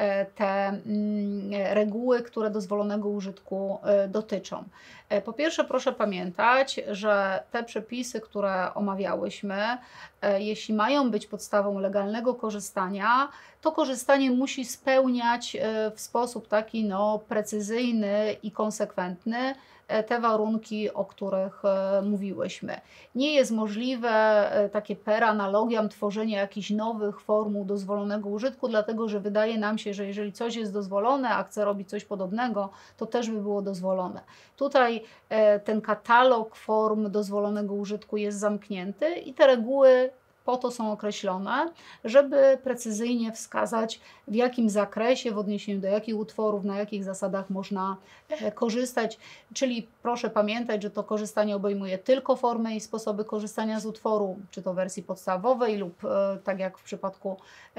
te reguły, które dozwolonego użytku dotyczą. Po pierwsze, proszę pamiętać, że te przepisy, które omawiałyśmy, jeśli mają być podstawą legalnego korzystania, to korzystanie musi spełniać w sposób taki no, precyzyjny i konsekwentny te warunki, o których mówiłyśmy. Nie jest możliwe takie per analogiam tworzenie jakichś nowych formuł dozwolonego użytku, dlatego że wydaje nam się, że jeżeli coś jest dozwolone, a chce robić coś podobnego, to też by było dozwolone. Tutaj ten katalog form dozwolonego użytku jest zamknięty i te reguły po to są określone, żeby precyzyjnie wskazać, w jakim zakresie, w odniesieniu do jakich utworów, na jakich zasadach można korzystać. Czyli proszę pamiętać, że to korzystanie obejmuje tylko formy i sposoby korzystania z utworu, czy to wersji podstawowej lub tak jak w przypadku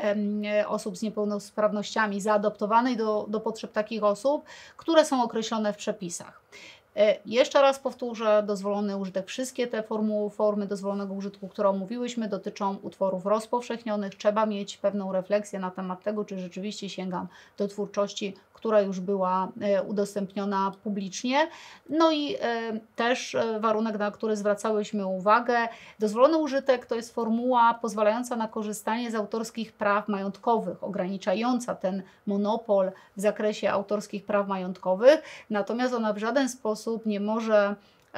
osób z niepełnosprawnościami zaadoptowanej do, do potrzeb takich osób, które są określone w przepisach. Jeszcze raz powtórzę, dozwolony użytek, wszystkie te formuły, formy dozwolonego użytku, które omówiłyśmy, dotyczą utworów rozpowszechnionych. Trzeba mieć pewną refleksję na temat tego, czy rzeczywiście sięgam do twórczości, która już była udostępniona publicznie. No i też warunek, na który zwracałyśmy uwagę, dozwolony użytek to jest formuła pozwalająca na korzystanie z autorskich praw majątkowych, ograniczająca ten monopol w zakresie autorskich praw majątkowych, natomiast ona w żaden sposób nie może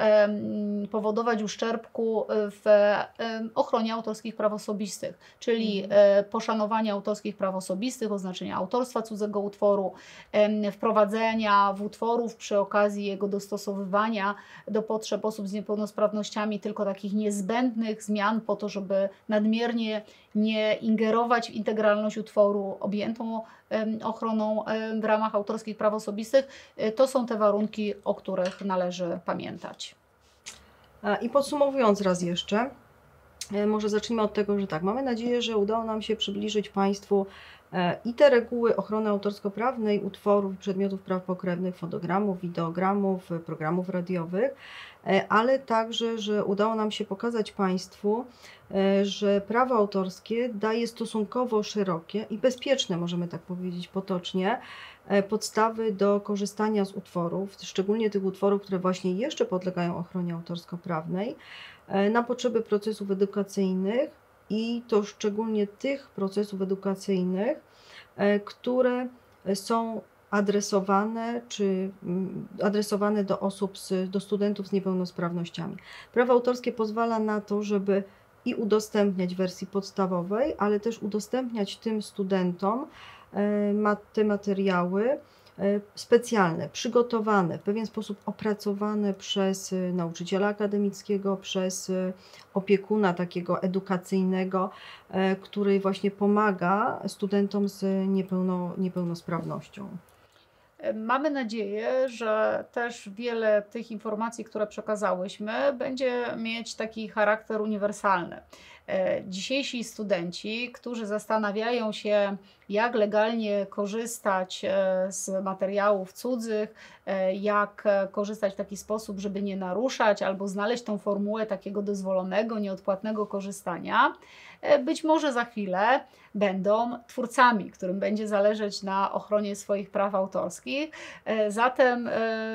powodować uszczerbku w ochronie autorskich praw osobistych, czyli poszanowania autorskich praw osobistych, oznaczenia autorstwa cudzego utworu, wprowadzenia w utworów przy okazji jego dostosowywania do potrzeb osób z niepełnosprawnościami tylko takich niezbędnych zmian po to, żeby nadmiernie nie ingerować w integralność utworu objętą ochroną w ramach autorskich praw osobistych. To są te warunki, o których należy pamiętać. I podsumowując raz jeszcze, może zacznijmy od tego, że tak, mamy nadzieję, że udało nam się przybliżyć Państwu i te reguły ochrony autorsko-prawnej utworów i przedmiotów praw pokrewnych, fonogramów, wideogramów, programów radiowych, ale także, że udało nam się pokazać Państwu, że prawo autorskie daje stosunkowo szerokie i bezpieczne, możemy tak powiedzieć potocznie, podstawy do korzystania z utworów, szczególnie tych utworów, które właśnie jeszcze podlegają ochronie autorsko-prawnej, na potrzeby procesów edukacyjnych i to szczególnie tych procesów edukacyjnych, które są adresowane czy adresowane do osób, z, do studentów z niepełnosprawnościami. Prawo autorskie pozwala na to, żeby i udostępniać wersji podstawowej, ale też udostępniać tym studentom te materiały specjalne, przygotowane, w pewien sposób opracowane przez nauczyciela akademickiego, przez opiekuna takiego edukacyjnego, który właśnie pomaga studentom z niepełno, niepełnosprawnością. Mamy nadzieję, że też wiele tych informacji, które przekazałyśmy, będzie mieć taki charakter uniwersalny. Dzisiejsi studenci, którzy zastanawiają się, jak legalnie korzystać z materiałów cudzych, jak korzystać w taki sposób, żeby nie naruszać, albo znaleźć tą formułę takiego dozwolonego, nieodpłatnego korzystania, być może za chwilę będą twórcami, którym będzie zależeć na ochronie swoich praw autorskich. Zatem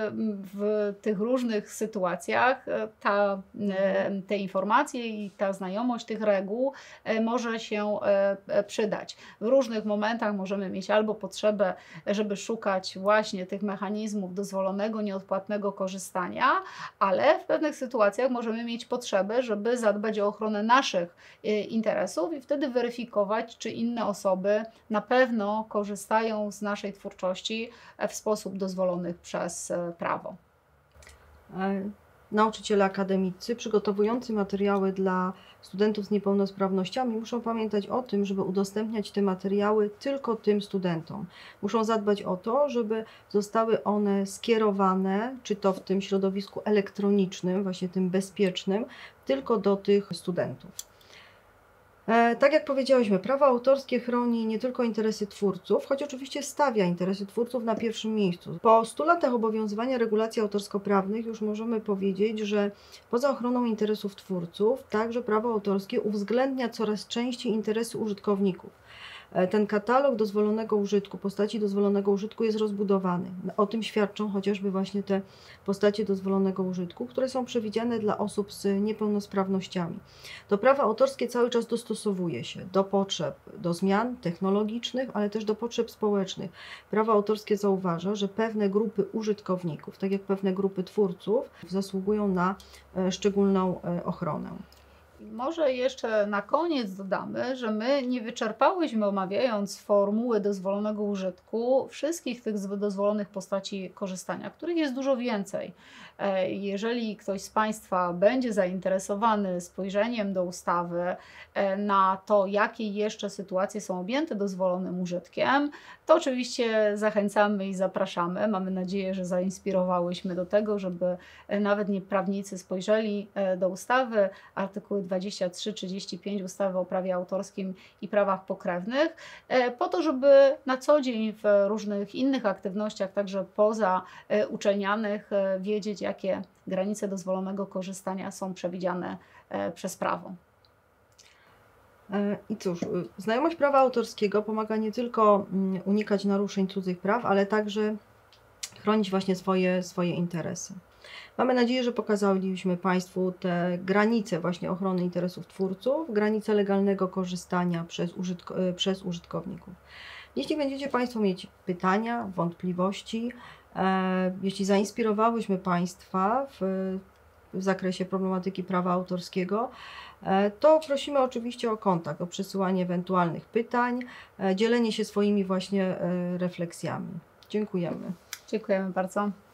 w tych różnych sytuacjach ta, te informacje i ta znajomość tych reguł może się przydać. W różnych momentach możemy mieć albo potrzebę, żeby szukać właśnie tych mechanizmów dozwolonego, nieodpłatnego korzystania, ale w pewnych sytuacjach możemy mieć potrzebę, żeby zadbać o ochronę naszych interesów i wtedy weryfikować, czy inne osoby na pewno korzystają z naszej twórczości w sposób dozwolony przez prawo. nauczyciele akademicy przygotowujący materiały dla studentów z niepełnosprawnościami muszą pamiętać o tym, żeby udostępniać te materiały tylko tym studentom. Muszą zadbać o to, żeby zostały one skierowane, czy to w tym środowisku elektronicznym, właśnie tym bezpiecznym, tylko do tych studentów. Tak jak powiedziałyśmy, prawo autorskie chroni nie tylko interesy twórców, choć oczywiście stawia interesy twórców na pierwszym miejscu. Po stu latach obowiązywania regulacji autorsko-prawnych już możemy powiedzieć, że poza ochroną interesów twórców, także prawo autorskie uwzględnia coraz częściej interesy użytkowników. Ten katalog dozwolonego użytku, postaci dozwolonego użytku jest rozbudowany. O tym świadczą chociażby właśnie te postacie dozwolonego użytku, które są przewidziane dla osób z niepełnosprawnościami. To prawo autorskie cały czas dostosowuje się do potrzeb, do zmian technologicznych, ale też do potrzeb społecznych. Prawo autorskie zauważa, że pewne grupy użytkowników, tak jak pewne grupy twórców, zasługują na szczególną ochronę. Może jeszcze na koniec dodamy, że my nie wyczerpałyśmy, omawiając formuły dozwolonego użytku, wszystkich tych dozwolonych postaci korzystania, których jest dużo więcej. Jeżeli ktoś z Państwa będzie zainteresowany spojrzeniem do ustawy na to, jakie jeszcze sytuacje są objęte dozwolonym użytkiem, to oczywiście zachęcamy i zapraszamy. Mamy nadzieję, że zainspirowałyśmy do tego, żeby nawet nieprawnicy spojrzeli do ustawy. Artykuły dwadzieścia trzy trzydzieści pięć ustawy o prawie autorskim i prawach pokrewnych, po to, żeby na co dzień w różnych innych aktywnościach, także poza uczelnianych, wiedzieć, jakie granice dozwolonego korzystania są przewidziane przez prawo. I cóż, znajomość prawa autorskiego pomaga nie tylko unikać naruszeń cudzych praw, ale także chronić właśnie swoje, swoje interesy. Mamy nadzieję, że pokazaliśmy Państwu te granice właśnie ochrony interesów twórców, granice legalnego korzystania przez, użytko przez użytkowników. Jeśli będziecie Państwo mieć pytania, wątpliwości, e, jeśli zainspirowałyśmy Państwa w, w zakresie problematyki prawa autorskiego, e, to prosimy oczywiście o kontakt, o przesyłanie ewentualnych pytań, e, dzielenie się swoimi właśnie e, refleksjami. Dziękujemy. Dziękujemy bardzo.